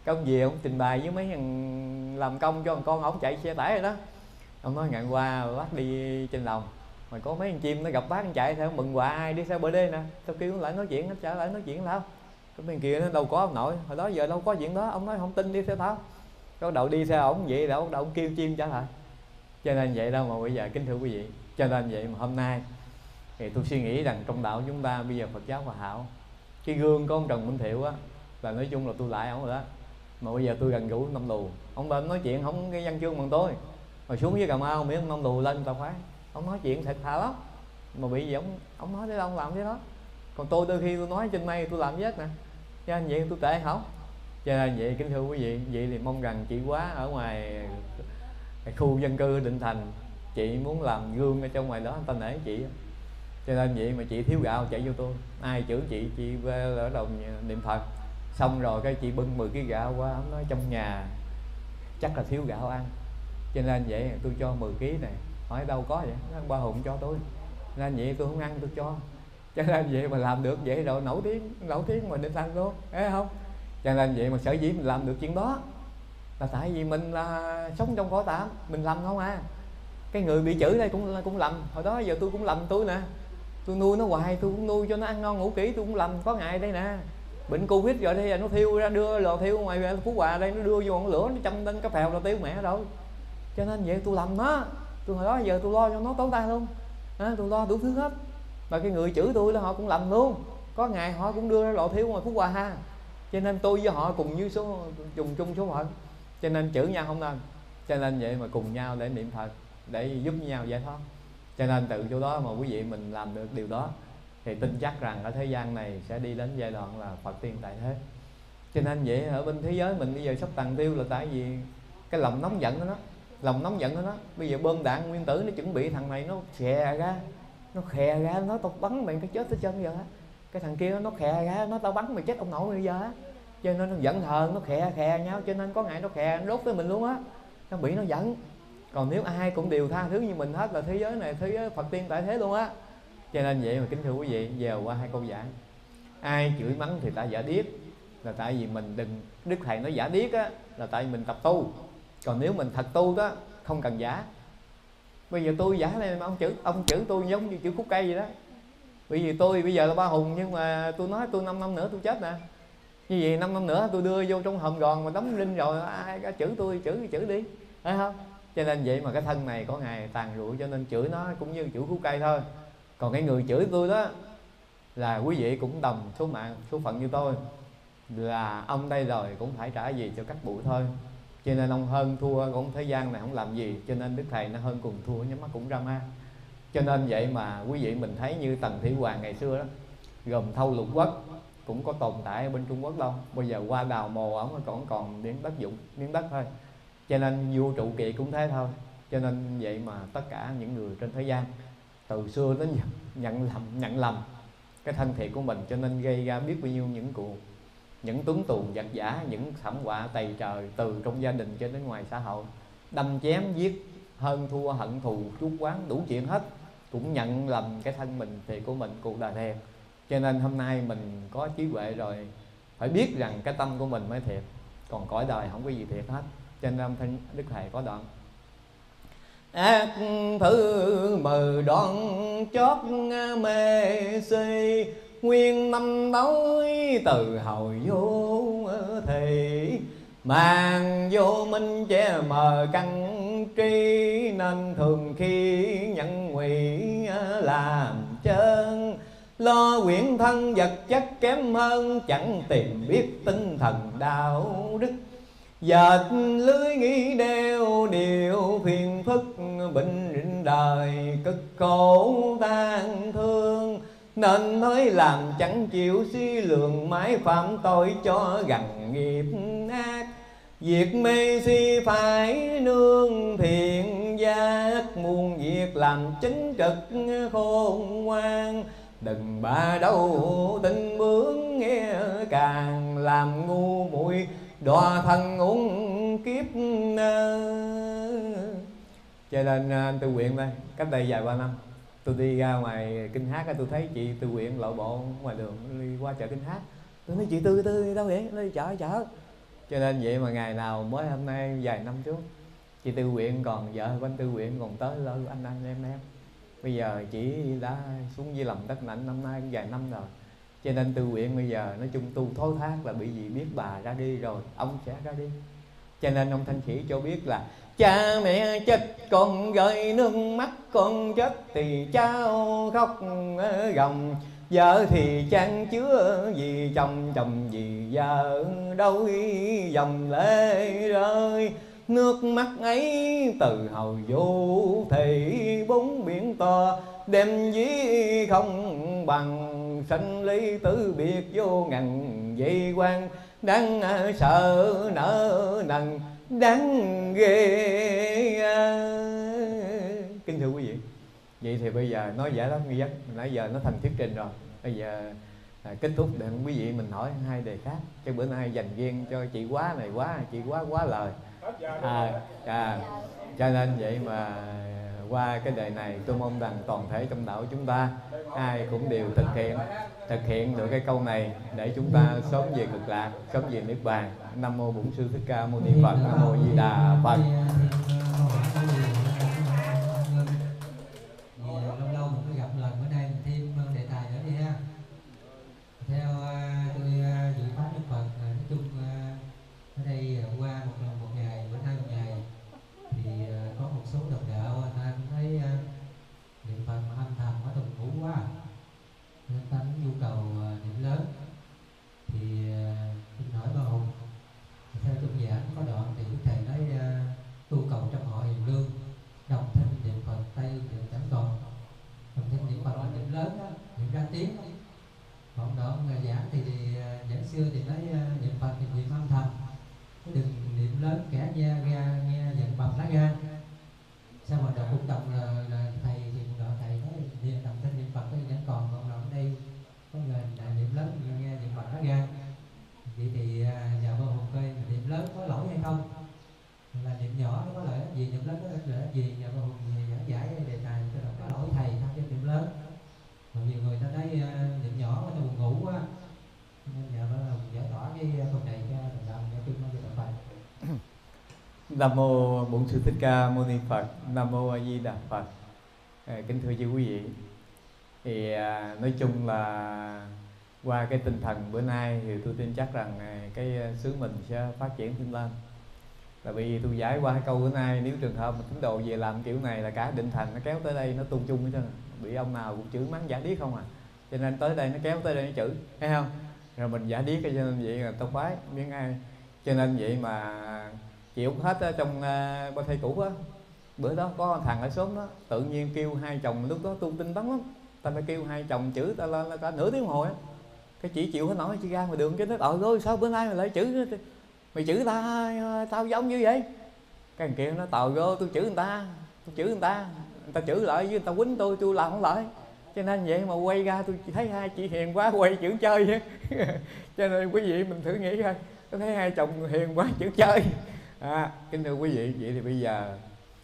Cái ông về ông trình bày với mấy thằng làm công cho thằng con ông chạy xe tải rồi đó. Ông nói ngày qua bác đi trên lòng mà có mấy con chim nó gặp bác chạy theo mừng quà ai đi xe bờ đê nè, tao kêu lại nói chuyện, nó trả lại nói chuyện tao. Cái bên kia nó đâu có ông nội, hồi đó giờ đâu có chuyện đó. Ông nói không tin đi theo tao. Có đầu đi xe ổng vậy đâu, đâu ông kêu chim trả lại. Cho nên vậy đâu mà bây giờ kính thưa quý vị, cho nên vậy mà hôm nay thì tôi suy nghĩ rằng trong đạo chúng ta bây giờ Phật giáo Hòa Hảo, cái gương của ông Trần Minh Thiệu á là nói chung là tôi lại ổng rồi đó. Mà bây giờ tôi gần gũi năm lù, ông bên nói chuyện không cái văn chương bằng tôi. Rồi xuống với Cà Mau miếng năm lù lên tao khoái, ông nói chuyện thật thà lắm. Mà bị gì ông ông nói thế đâu ông làm thế đó. Còn tôi đôi khi tôi nói trên mây tôi làm vết nè, cho nên vậy tôi tệ không. Cho nên vậy kính thưa quý vị, vậy thì mong rằng chị Quá ở ngoài khu dân cư Định Thành, chị muốn làm gương ở trong ngoài đó người ta nể chị. Cho nên vậy mà chị thiếu gạo chạy vô tôi, ai chửi chị chị về ở đầu niệm Phật xong rồi cái chị bưng mười ký gạo qua, ông nói trong nhà chắc là thiếu gạo ăn. Cho nên vậy tôi cho mười ký này, hỏi đâu có vậy, nó Ba Hùng cho tôi, nên vậy tôi không ăn tôi cho. Cho nên vậy mà làm được vậy rồi nổi tiếng, nổi tiếng mà Định Thành luôn, thấy không? Cho nên vậy mà sở dĩ mình làm được chuyện đó là tại vì mình là sống trong cõi tạm, mình lầm không à. Cái người bị chửi đây cũng cũng lầm, hồi đó giờ tôi cũng lầm tôi nè, tôi nuôi nó hoài, tôi cũng nuôi cho nó ăn ngon ngủ kỹ, tôi cũng lầm. Có ngày đây nè bệnh Covid rồi đây nó thiêu ra, đưa lò thiêu ngoài Phú Hòa đây, nó đưa vô ngọn lửa, nó châm lên cái phèo là tiêu mẹ rồi. Cho nên vậy tôi lầm nó, tôi hồi đó giờ tôi lo cho nó tối đa luôn à, tôi lo đủ thứ hết. Và cái người chửi tôi là họ cũng lầm luôn, có ngày họ cũng đưa ra lò thiêu ngoài Phú Hòa ha. Cho nên tôi với họ cùng như số trùng chung số phận, cho nên chửi nhau không nên. Cho nên vậy mà cùng nhau để niệm Phật, để giúp nhau giải thoát. Cho nên từ chỗ đó mà quý vị mình làm được điều đó thì tin chắc rằng ở thế gian này sẽ đi đến giai đoạn là Phật tiên tại thế. Cho nên vậy ở bên thế giới mình bây giờ sắp tàn tiêu là tại vì cái lòng nóng giận đó, đó. Lòng nóng giận đó, đó bây giờ bơm đạn nguyên tử nó chuẩn bị thằng này nó khè ra, nó khè ra nó tao bắn mày cái chết tới chân giờ á. Cái thằng kia nó khè ra nó tao bắn mày chết ông nội bây giờ á. Cho nên nó giận hờn, nó khè khè nhau, cho nên có ngày nó khè nó đốt tới mình luôn á, nó bị nó giận. Còn nếu ai cũng đều tha thứ như mình hết là thế giới này thế giới Phật tiên tại thế luôn á. Cho nên vậy mà kính thưa quý vị, về qua hai câu giảng, ai chửi mắng thì ta giả điếc là tại vì mình đừng, Đức Thầy nói giả điếc á là tại vì mình tập tu. Còn nếu mình thật tu đó không cần giả. Bây giờ tôi giả này mà ông chửi ông chửi tôi giống như chửi khúc cây vậy đó. Bởi vì tôi bây giờ là Ba Hùng, nhưng mà tôi nói tôi năm năm nữa tôi chết nè. Như vậy năm năm nữa tôi đưa vô trong hòm gòn mà đóng đinh rồi, ai chửi tôi chửi chửi đi, thấy không? Cho nên vậy mà cái thân này có ngày tàn rụi, cho nên chửi nó cũng như chửi khúc cây thôi. Còn cái người chửi tôi đó là quý vị cũng đồng số mạng số phận như tôi, là ông đây rồi cũng phải trả gì cho các bụi thôi. Cho nên ông hơn thua cũng thế gian này không làm gì, cho nên Đức Thầy nó hơn cùng thua, nhắm mắt cũng Rama. Cho nên vậy mà quý vị mình thấy như Tần Thủy Hoàng ngày xưa đó, gồm thâu lục quốc cũng có tồn tại ở bên Trung Quốc đâu. Bây giờ qua đào mồ ổng còn còn miếng đất dụng miếng đất thôi. Cho nên vua trụ kỳ cũng thế thôi. Cho nên vậy mà tất cả những người trên thế gian từ xưa đến giờ nhận lầm nhận lầm cái thân thiện của mình, cho nên gây ra biết bao nhiêu những cuộc những tuấn tù giặc giả, những thảm họa tày trời, từ trong gia đình cho đến ngoài xã hội, đâm chém giết, hơn thua hận thù chuốc oán đủ chuyện hết, cũng nhận lầm cái thân mình thiệt của mình, cuộc đời thiệt. Cho nên hôm nay mình có trí huệ rồi, phải biết rằng cái tâm của mình mới thiệt, còn cõi đời không có gì thiệt hết. Cho nên âm thanh Đức Thầy có đoạn: ác thứ mờ đoạn chót mê si, nguyên năm tối từ hồi vô thị, màn vô minh che mờ căn tri, nên thường khi nhận ngụy làm chân, lo quyển thân vật chất kém hơn, chẳng tìm biết tinh thần đạo đức, dệt lưới nghĩ đeo điều phiền phức, bệnh rịnh đời cực khổ tan thương, nên mới làm chẳng chịu suy lượng, mãi phạm tội cho gằn nghiệp ác. Việc mê si phải nương thiện giác, muôn việc làm chính trực khôn ngoan, đừng bạ đâu tin bướng nghe càng làm ngu muội, đọa thân uống kiếp. Cho nên anh Tư Quyện đây, cách đây vài ba năm tôi đi ra ngoài Kinh Hát, tôi thấy chị Tư Quyện lội bộ ngoài đường đi qua chợ Kinh Hát. Tôi nói chị Tư Tư đi đâu vậy? Nó đi chợ chợ. Cho nên vậy mà ngày nào mới hôm nay vài năm trước chị Tư Quyện còn vợ của anh Tư Quyện còn tới lỡ anh anh em em. Bây giờ chị đã xuống Di Lầm Đất Nạnh năm nay cũng vài năm rồi. Cho nên Tư Quyện bây giờ nói chung tu thối thác là bị gì biết bà ra đi rồi, ông sẽ ra đi. Cho nên ông Thanh Sĩ cho biết là cha mẹ chết con rơi nước mắt, con chết thì cháu khóc gầm. Vợ thì chan chứa vì chồng, chồng vì vợ đôi dòng lệ rơi. Nước mắt ấy từ hầu vô thị bốn biển to, đem dí không bằng sanh ly tử biệt vô ngàn dây quan. Đáng sợ nợ nần đáng ghê. Kính thưa quý vị, vậy thì bây giờ nói giải đáp nghi vấn, nãy giờ nó thành thuyết trình rồi. Bây giờ à, kết thúc để quý vị mình hỏi hai đề khác, chứ bữa nay dành riêng cho chị quá này quá, chị quá quá lời. À, à, cho nên vậy mà qua cái đề này tôi mong rằng toàn thể trong đạo chúng ta ai cũng đều thực hiện thực hiện được cái câu này để chúng ta sớm về cực lạc, sớm về niết bàn. Nam mô Bổn Sư Thích Ca Mâu Ni Phật. Nam mô Di Đà Phật. Lâu lâu mình mới gặp lần, bữa nay mình thêm đề tài nữa đi ha. Theo tôi dự pháp Đức Phật, nói chung ở đây qua một lần một ngày, bữa nay một ngày thì có một số đồng đạo người ta cũng thấy niệm Phật mà âm thầm quá, tùng ngủ quá, nên ta cũng nhu cầu niệm lớn. Thì xin hỏi bà Hùng, theo trong giảng có đoạn thì Đức Thầy nói tu cầu trong họ hiền lương, đồng thanh niệm Phật tay niệm chẳng còn. Đồng thanh niệm Phật là niệm lớn đó, niệm ra tiếng. Còn đoạn giảng thì, thì giảng xưa thì nói niệm Phật thì niệm âm thầm, chứ đừng niệm lớn kẻ nghe ra nghe giận bằng lá gan. Sao mà đoạn cũng đọc là, là thầy thì đoạn thầy nói niệm đồng thanh niệm Phật vẫn còn, còn đoạn đây có người niệm lớn nghe giận bằng lá gan. Vậy thì nhà bà Hùng coi niệm lớn có lỗi hay không, là niệm nhỏ nó có lợi gì, niệm lớn có lợi gì? Nhà bà Hùng giải giải đề tài cho có lỗi thầy tham cho niệm lớn. Còn nhiều người ta nói uh, niệm nhỏ người ta buồn ngủ quá, nên nhà bà Hùng giải tỏa cái phần này cho đồng đạo nghe chung cho đồng Phật. Nam mô Bổn Sư Thích Ca Mâu Ni Phật. Nam mô A Di Đà Phật. À, kính thưa chư quý vị, thì à, nói chung là qua cái tinh thần bữa nay thì tôi tin chắc rằng cái xứ mình sẽ phát triển thêm lên. Là vì tôi giải qua cái câu bữa nay, nếu trường hợp mà tín đồ về làm kiểu này là cả Định Thành nó kéo tới đây nó tu chung hết trơn, bị ông nào cũng chửi mắng giả điếc không à. Cho nên tới đây nó kéo tới đây nó chửi, thấy không? Rồi mình giả điếc, cho nên vậy là tao khoái biết ai. Cho nên vậy mà chịu hết ở trong uh, ba thầy cũ á. Bữa đó có thằng ở xóm đó tự nhiên kêu hai chồng, lúc đó tu tinh tấn lắm, ta phải kêu hai chồng chửi ta lên là cả nửa tiếng hồi á. Cái chị chịu hết nổi, chị ra ngoài đường cái nói trời ơi sao bữa nay mày lại chửi, mày chửi ta tao giống như vậy. Cái thằng kia nó tào vô tôi chửi người ta, tôi chửi người ta, người ta chửi lại với người ta quýnh tôi, tôi làm không lại. Cho nên vậy mà quay ra tôi thấy hai chị hiền quá quay chửi chơi vậy. Cho nên quý vị mình thử nghĩ coi, tôi thấy hai chồng hiền quá chửi chơi. À, kính thưa quý vị, vậy thì bây giờ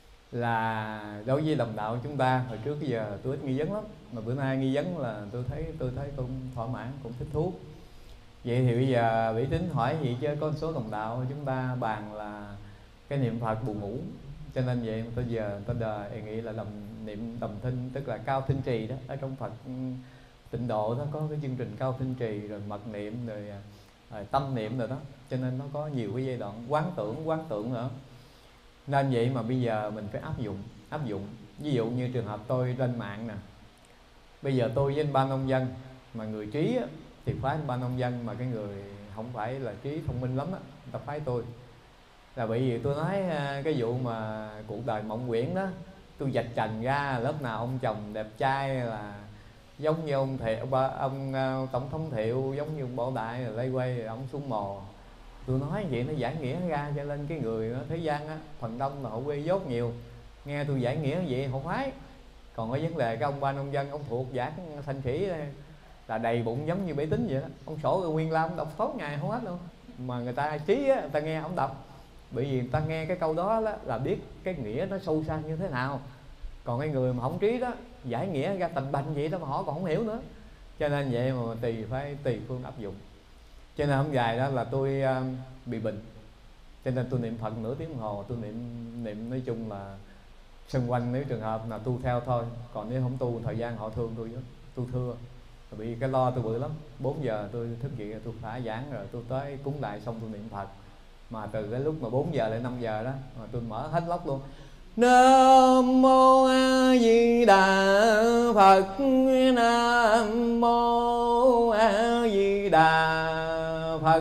là đối với đồng đạo chúng ta, hồi trước cái giờ tôi ít nghi vấn lắm, mà bữa nay nghi vấn là tôi thấy tôi thấy cũng thỏa mãn, cũng thích thú. Vậy thì bây giờ Bỉ Tính hỏi gì chứ có số đồng đạo chúng ta bàn là cái niệm Phật buồn ngủ, cho nên vậy tới giờ tôi đề nghị là đồng niệm đồng thinh, tức là cao thinh trì đó. Ở trong Phật tịnh độ nó có cái chương trình cao thinh trì, rồi mật niệm, rồi, rồi tâm niệm rồi đó, cho nên nó có nhiều cái giai đoạn quán tưởng quán tưởng nữa. Nên vậy mà bây giờ mình phải áp dụng áp dụng ví dụ như trường hợp tôi lên mạng nè, bây giờ tôi với anh ba nông dân mà người trí á, thì phái anh ba nông dân, mà cái người không phải là trí thông minh lắm á, người ta phái tôi. Là bởi vì tôi nói cái vụ mà cuộc đời Mộng Nguyễn đó, tôi vạch trần ra lớp nào ông chồng đẹp trai là giống như ông Thiệu, ông, ông, ông tổng thống Thiệu, giống như ông Bảo Đại rồi lây quay rồi ông xuống mồ. Tôi nói vậy nó giải nghĩa ra, cho nên cái người đó, thế gian á, phần đông là họ quê dốt nhiều, nghe tôi giải nghĩa vậy họ khoái. Còn cái vấn đề cái ông ba nông dân, ông thuộc giả Thanh Sĩ là đầy bụng giống như Bỉ Tính vậy đó, ông sổ rồi Nguyên Lam đọc tốt ngày không hết luôn. Mà người ta trí á, người ta nghe ông đọc, bởi vì người ta nghe cái câu đó, đó là biết cái nghĩa nó sâu xa như thế nào. Còn cái người mà không trí đó, giải nghĩa ra tành bành vậy đó mà họ còn không hiểu nữa. Cho nên vậy mà tùy phải tùy phương áp dụng. Cho nên hôm dài đó là tôi uh, bị bệnh, cho nên tôi niệm Phật nửa tiếng đồng hồ. Tôi niệm niệm nói chung là xung quanh, nếu trường hợp là tu theo thôi, còn nếu không tu thời gian họ thương tôi, tôi thưa. Vì cái lo tôi bự lắm. Bốn giờ tôi thức dậy, tôi phá giảng rồi tôi tới cúng lại xong tôi niệm Phật. Mà từ cái lúc mà bốn giờ đến năm giờ đó mà tôi mở hết lốc luôn. Nam mô A Di Đà Phật, Nam mô A Di Đà Phật,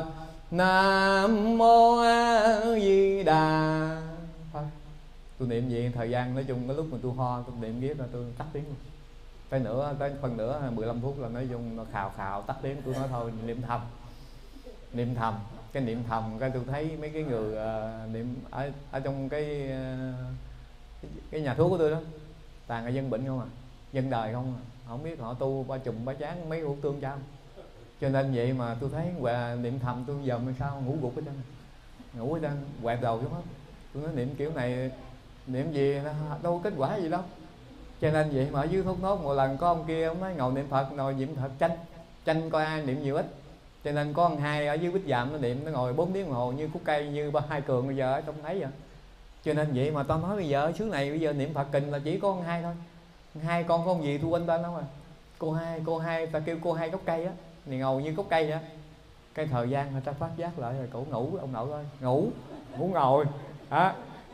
Nam mô A Di Đà Phật. Tôi niệm gì thời gian, nói chung cái lúc mà tôi ho tôi niệm viết là tôi tắt tiếng luôn. Tới nữa, tới phần nữa mười lăm phút là nói chung nó khào khào tắt tiếng. Tôi nói thôi niệm thầm, niệm thầm. Cái niệm thầm cái tôi thấy mấy cái người uh, niệm ở, ở trong cái, uh, cái cái nhà thuốc của tôi đó toàn là dân bệnh không à, dân đời không à. Không biết họ tu ba chùm ba chán mấy hữu tương chăm. Cho nên vậy mà tôi thấy và niệm thầm tôi giờ mới sao ngủ gục hết trơn, ngủ hết trơn, quẹt đầu xuống hết. Tôi nói niệm kiểu này niệm gì đâu có kết quả gì đâu. Cho nên vậy mà ở dưới thốt nốt một lần có ông kia ông nói ngồi niệm Phật, ngồi niệm Phật tranh tranh coi ai niệm nhiều ít. Cho nên có ông hai ở dưới Bích Dạm nó niệm, nó ngồi bốn tiếng đồng hồ như khúc cây, như ba hai cường bây giờ ở trong thấy vậy. Cho nên vậy mà tao nói bây giờ ở xứ này bây giờ niệm Phật kình là chỉ có ông hai thôi. Hai con có ông gì tôi quên tên đâu rồi. Cô hai, cô hai ta kêu cô hai gốc cây á, thì ngồi như gốc cây vậy. Cái thời gian người ta phát giác lại rồi cổ ngủ, ông nội ơi, ngủ, ngủ ngồi đó.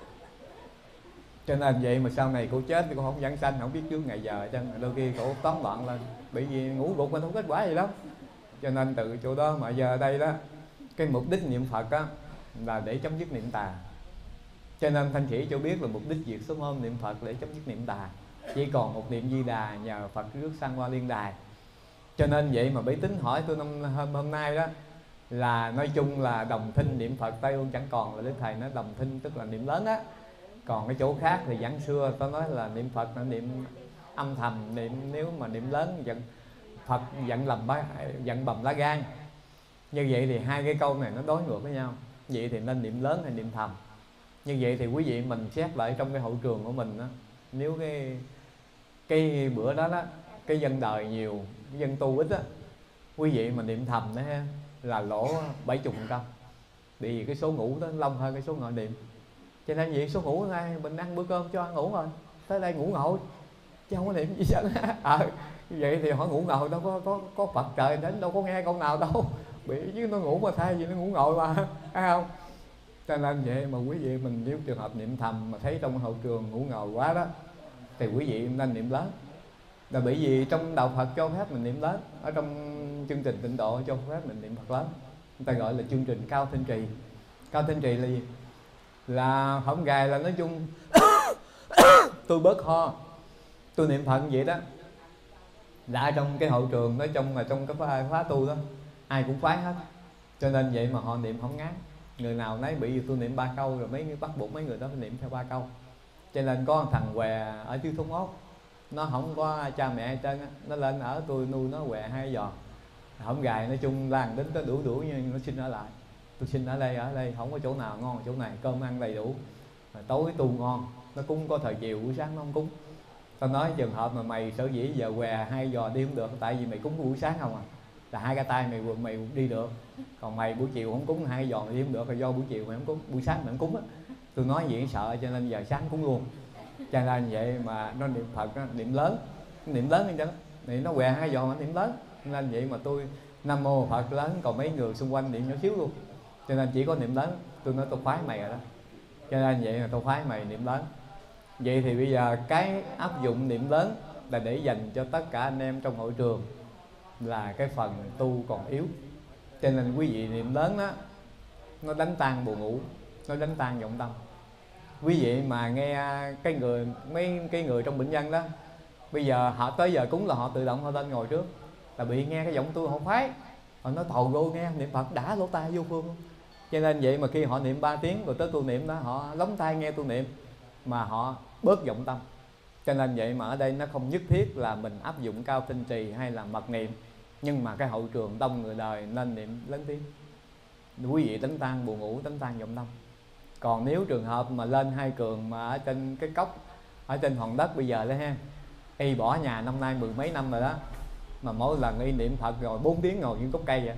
Cho nên vậy mà sau này cô chết thì cô không giảng sanh, không biết trước ngày giờ chứ đôi khi cổ tóm loạn lên, bị gì ngủ gục mà không kết quả gì lắm. Cho nên từ chỗ đó mà giờ ở đây đó, cái mục đích niệm Phật á là để chấm dứt niệm tà. Cho nên Thanh Chỉ cho biết là mục đích việc sớm hôm niệm Phật để chấm dứt niệm tà. Chỉ còn một niệm Di Đà nhờ Phật rước sanh qua liên đài. Cho nên vậy mà Bỉ Tính hỏi tôi năm hôm, hôm nay đó là nói chung là đồng thinh niệm Phật Tây Ương chẳng còn, là Đức Thầy nói đồng thinh tức là niệm lớn á. Còn cái chỗ khác thì giảng xưa tôi nói là niệm Phật là niệm âm thầm, niệm nếu mà niệm lớn giận Phật giận lầm bá, giận bầm lá gan. Như vậy thì hai cái câu này nó đối ngược với nhau. Vậy thì nên niệm lớn hay niệm thầm? Như vậy thì quý vị mình xét lại trong cái hậu trường của mình đó, nếu cái cái bữa đó đó cái dân đời nhiều, cái dân tu ít á, quý vị mà niệm thầm đó ha, là lỗ bảy chục phần trăm. Vì cái số ngủ đó lâu hơn cái số ngồi niệm. Cho nên vậy số ngủ này mình ăn bữa cơm cho ăn ngủ rồi, tới đây ngủ ngồi chứ không có niệm gì hết. À, vậy thì họ ngủ ngồi đâu có có có Phật trời đến đâu có nghe câu nào đâu, bị chứ nó ngủ mà thay vì nó ngủ ngồi mà, thấy không? Cho nên vậy mà quý vị mình nếu trường hợp niệm thầm mà thấy trong hậu trường ngủ ngồi quá đó thì quý vị nên niệm lớn. Là bởi vì trong đạo Phật cho phép mình niệm lớn, ở trong chương trình tịnh độ cho phép mình niệm Phật lớn, người ta gọi là chương trình cao thanh trì. Cao thanh trì là gì? Là hổng gài là nói chung tôi bớt ho, tôi niệm Phật vậy đó, đã trong cái hậu trường nói chung là trong cái khóa, khóa tu đó ai cũng khoái hết. Cho nên vậy mà họ niệm không ngán. Người nào nấy bị tôi niệm ba câu rồi mấy bắt buộc mấy người đó phải niệm theo ba câu. Cho nên có thằng què ở dưới thốt ốt, nó không có cha mẹ hết trơn á, nó lên ở tôi nuôi nó què hai giò. Không gài nói chung làng đến tới đủ đủ nhưng nó xin ở lại. Tôi xin ở đây, ở đây không có chỗ nào ngon chỗ này, cơm ăn đầy đủ, rồi tối tu ngon. Nó cúng có thời chiều, buổi sáng nó không cúng. Tao nói trường hợp mà mày sở dĩ giờ què hai giò đi không được, tại vì mày cúng buổi sáng không à, là hai cái tay mày mày đi được, còn mày buổi chiều không cúng hai giò mày đi không được, là do buổi chiều mày không cúng, buổi sáng mày không cúng á. Tôi nói vậy sợ cho nên giờ sáng cúng luôn. Cho nên vậy mà nó niệm Phật đó, niệm lớn, niệm lớn như đó, thì nó què hai giò mà niệm lớn. Nên vậy mà tôi Nam Mô Phật lớn, còn mấy người xung quanh niệm nhỏ xíu luôn. Cho nên chỉ có niệm lớn. Tôi nói tôi khoái mày rồi đó. Cho nên vậy mà tôi khoái mày niệm lớn. Vậy thì bây giờ cái áp dụng niệm lớn là để dành cho tất cả anh em trong hội trường, là cái phần tu còn yếu. Cho nên quý vị niệm lớn đó, nó đánh tan buồn ngủ, nó đánh tan vọng tâm. Quý vị mà nghe cái người mấy cái người trong bệnh nhân đó, bây giờ họ tới giờ cúng là họ tự động họ lên ngồi trước, là bị nghe cái giọng tôi họ khoái, họ nói thầu vô nghe niệm Phật đã lỗ tai vô phương luôn. Cho nên vậy mà khi họ niệm ba tiếng rồi tới tôi niệm đó, họ lóng tai nghe tôi niệm mà họ bớt vọng tâm. Cho nên vậy mà ở đây nó không nhất thiết là mình áp dụng cao tinh trì hay là mật niệm, nhưng mà cái hậu trường đông người đời nên niệm lớn tiếng. Quý vị đánh tan buồn ngủ, đánh tan vọng tâm. Còn nếu trường hợp mà lên hai cường mà ở trên cái cốc, ở trên hòn đất bây giờ đó ha, y bỏ nhà năm nay mười mấy năm rồi đó, mà mỗi lần y niệm Phật rồi bốn tiếng ngồi những gốc cây vậy,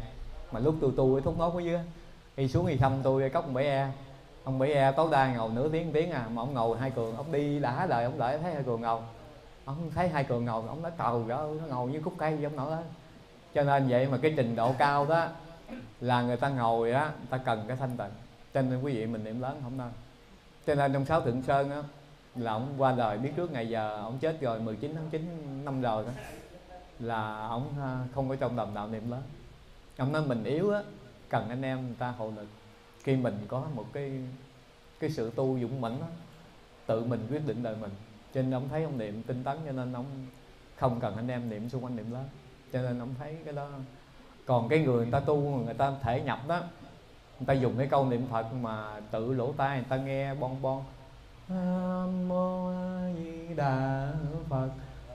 Mà lúc tôi tu cái thốt nốt ở dưới đi xuống đi thăm tôi cái cốc ông bảy e, ông bảy e tối đa ngồi nửa tiếng tiếng à, mà ông ngồi hai cường, ông đi đã đời ông đợi thấy hai cường ngồi, ông thấy hai cường ngồi ông nói cầu đó nó ngồi như khúc cây vậy ông nổi. Cho nên vậy mà cái trình độ cao đó là người ta ngồi á, người ta cần cái thanh tịnh. Cho nên quý vị mình niệm lớn không nên. Cho nên trong sáu thượng sơn á là ông qua đời biết trước ngày giờ, ông chết rồi mười chín tháng chín năm rồi đó, là ông không có trong đồng đạo niệm lớn. Ông nói mình yếu á, cần anh em người ta hộ lực. Khi mình có một cái cái sự tu dũng mãnh á, tự mình quyết định đời mình. Cho nên ông thấy ông niệm tinh tấn, cho nên ông không cần anh em niệm xung quanh niệm lớn. Cho nên ông thấy cái đó. Còn cái người người ta tu, người ta thể nhập đó, người ta dùng cái câu niệm Phật mà tự lỗ tai người ta nghe bon bon Nam mô A Di Đà Phật,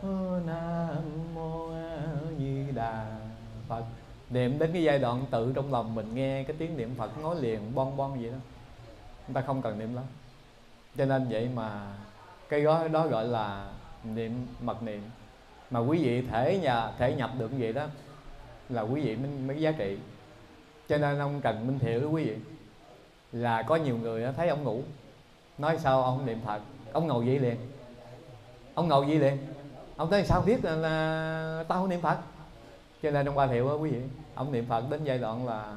Nam mô A Di Đà Phật. Niệm đến cái giai đoạn tự trong lòng mình nghe cái tiếng niệm Phật nói liền bon bon vậy đó, người ta không cần niệm lắm. Cho nên vậy mà cái đó, đó gọi là niệm mật niệm. Mà quý vị thể nhà thể nhập được vậy đó là quý vị mới, mới giá trị. Cho nên ông cần minh thiệu với quý vị là có nhiều người thấy ông ngủ, nói sao ông niệm Phật, ông ngồi dậy liền, ông ngồi dậy liền, ông nói sao biết là, là tao niệm Phật. Cho nên ông Ba Thiệu đó quý vị, ông niệm Phật đến giai đoạn là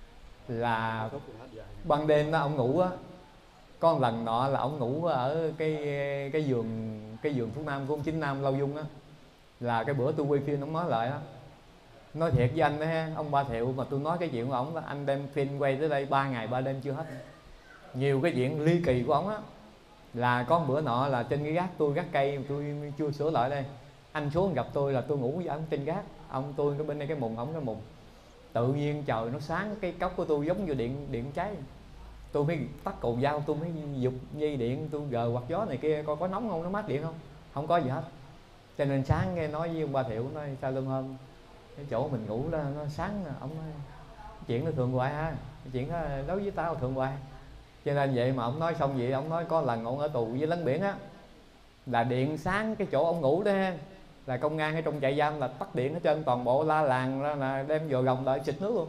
là ban đêm đó ông ngủ á, có một lần nọ là ông ngủ ở cái cái giường cái giường thuốc nam của ông Chính Nam Lâu Dung á, là cái bữa tôi quay phim ông nói lại á, nói thiệt với anh đó ha, ông Ba Thiệu mà tôi nói cái chuyện của ổng đó, anh đem phim quay tới đây ba ngày ba đêm chưa hết. Nhiều cái chuyện ly kỳ của ổng á, là có một bữa nọ là trên cái gác tôi gác cây tôi chưa sửa lại đây, anh xuống gặp tôi là tôi ngủ với ông trên gác, ông tôi cái bên đây cái mùng, ổng cái mùng, tự nhiên trời nó sáng cái cốc của tôi giống như điện điện cháy, tôi mới tắt cồn dao, tôi mới giục dây điện, tôi gờ quạt gió này kia coi có nóng không, nó mát điện không, không có gì hết. Cho nên sáng nghe nói với ông Ba Thiệu, nói sao lưng hôm cái chỗ mình ngủ đó nó sáng, ông nói chuyện nó thường hoài ha, chuyện đó đối với tao thường hoài. Cho nên vậy mà ông nói xong vậy, ông nói có lần ông ở tù với lấn biển á, là điện sáng cái chỗ ông ngủ đó ha, là công an ở trong trại giam là tắt điện hết trơn, toàn bộ la làng ra là đem vào gồng đợi xịt nước luôn.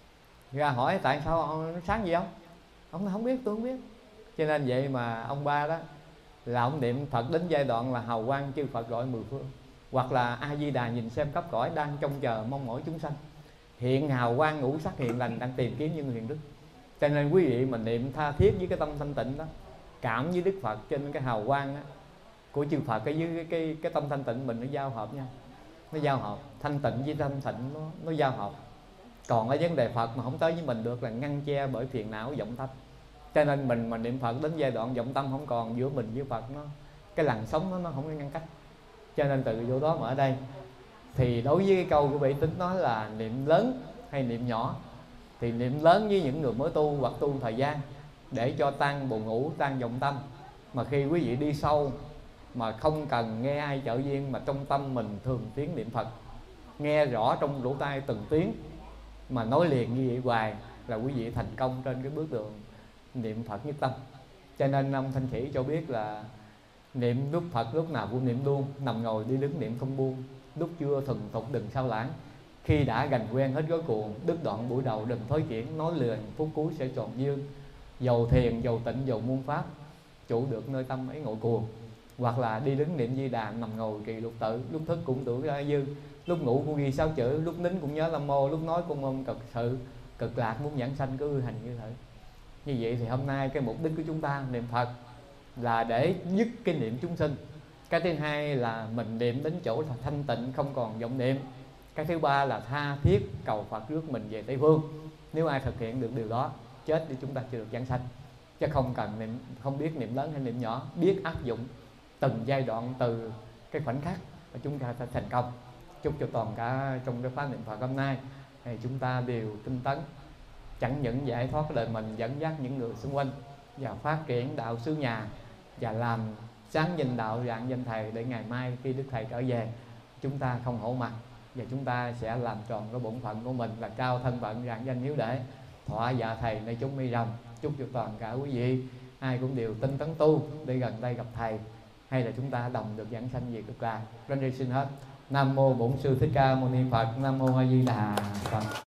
Ra hỏi tại sao ông sáng gì không, ông nói không biết, tôi không biết. Cho nên vậy mà ông Ba đó là ông niệm Phật đến giai đoạn là hào quang chư Phật gọi mười phương, hoặc là A Di Đà nhìn xem cấp cõi đang trông chờ mong mỏi chúng sanh, hiện hào quang ngũ sắc hiện lành đang tìm kiếm những hiền đức. Cho nên quý vị mình niệm tha thiết với cái tâm thanh tịnh đó, cảm với Đức Phật, trên cái hào quang đó, của chư Phật cái với cái, cái, cái tâm thanh tịnh mình nó giao hợp nhau, nó giao hợp, thanh tịnh với thanh tịnh nó, nó giao hợp. Còn ở vấn đề Phật mà không tới với mình được là ngăn che bởi phiền não vọng tâm. Cho nên mình mà niệm Phật đến giai đoạn vọng tâm không còn, giữa mình với Phật nó cái làn sóng nó, nó không có ngăn cách. Cho nên từ chỗ đó mà ở đây thì đối với cái câu của vị Tính nói là niệm lớn hay niệm nhỏ, thì niệm lớn với những người mới tu hoặc tu thời gian để cho tan buồn ngủ, tan vọng tâm. Mà khi quý vị đi sâu mà không cần nghe ai trợ duyên, mà trong tâm mình thường tiếng niệm Phật, nghe rõ trong lỗ tai từng tiếng mà nói liền như vậy hoài, là quý vị thành công trên cái bước đường niệm Phật nhất tâm. Cho nên ông Thanh Sĩ cho biết là niệm lúc Phật lúc nào cũng niệm luôn, nằm ngồi đi đứng niệm không buông, lúc chưa thuần thục đừng sao lãng, khi đã gành quen hết gói cuồng, đứt đoạn buổi đầu đừng thối chuyển, nói liền phút cuối sẽ tròn dương, dầu thiền dầu tịnh dầu muôn pháp, chủ được nơi tâm ấy ngồi cuồng. Hoặc là đi đứng niệm Di Đà, nằm ngồi kỳ lục tự, lúc thức cũng tưởng ra dư, lúc ngủ cũng ghi sáu chữ, lúc nín cũng nhớ Nam Mô, lúc nói cũng mong cực sự cực lạc, muốn giảng sanh cứ hành như thế. Như vậy thì hôm nay cái mục đích của chúng ta niệm Phật là để dứt cái niệm chúng sinh. Cái thứ hai là mình niệm đến chỗ thanh tịnh, không còn vọng niệm. Cái thứ ba là tha thiết cầu Phật rước mình về Tây Phương. Nếu ai thực hiện được điều đó, chết thì chúng ta chưa được giảng sanh. Chứ không cần niệm, không biết niệm lớn hay niệm nhỏ, biết áp dụng từng giai đoạn từ cái khoảnh khắc và chúng ta sẽ thành công. Chúc cho toàn cả trong cái khóa niệm Phật hôm nay thì chúng ta đều tinh tấn, chẳng những giải thoát đời mình, dẫn dắt những người xung quanh và phát triển đạo xứ nhà, và làm sáng danh đạo rạng danh thầy, để ngày mai khi Đức Thầy trở về chúng ta không hổ mặt, và chúng ta sẽ làm tròn cái bổn phận của mình là trao thân phận rạng danh hiếu để thọ dạ thầy nơi chúng mi rồng. Chúc cho toàn cả quý vị ai cũng đều tinh tấn tu để gần đây gặp thầy, hay là chúng ta đồng được giảng sanh về cực lạc. Đến đây xin hết. Nam mô Bổn Sư Thích Ca Mâu Ni Phật. Nam mô A Di Đà Phật.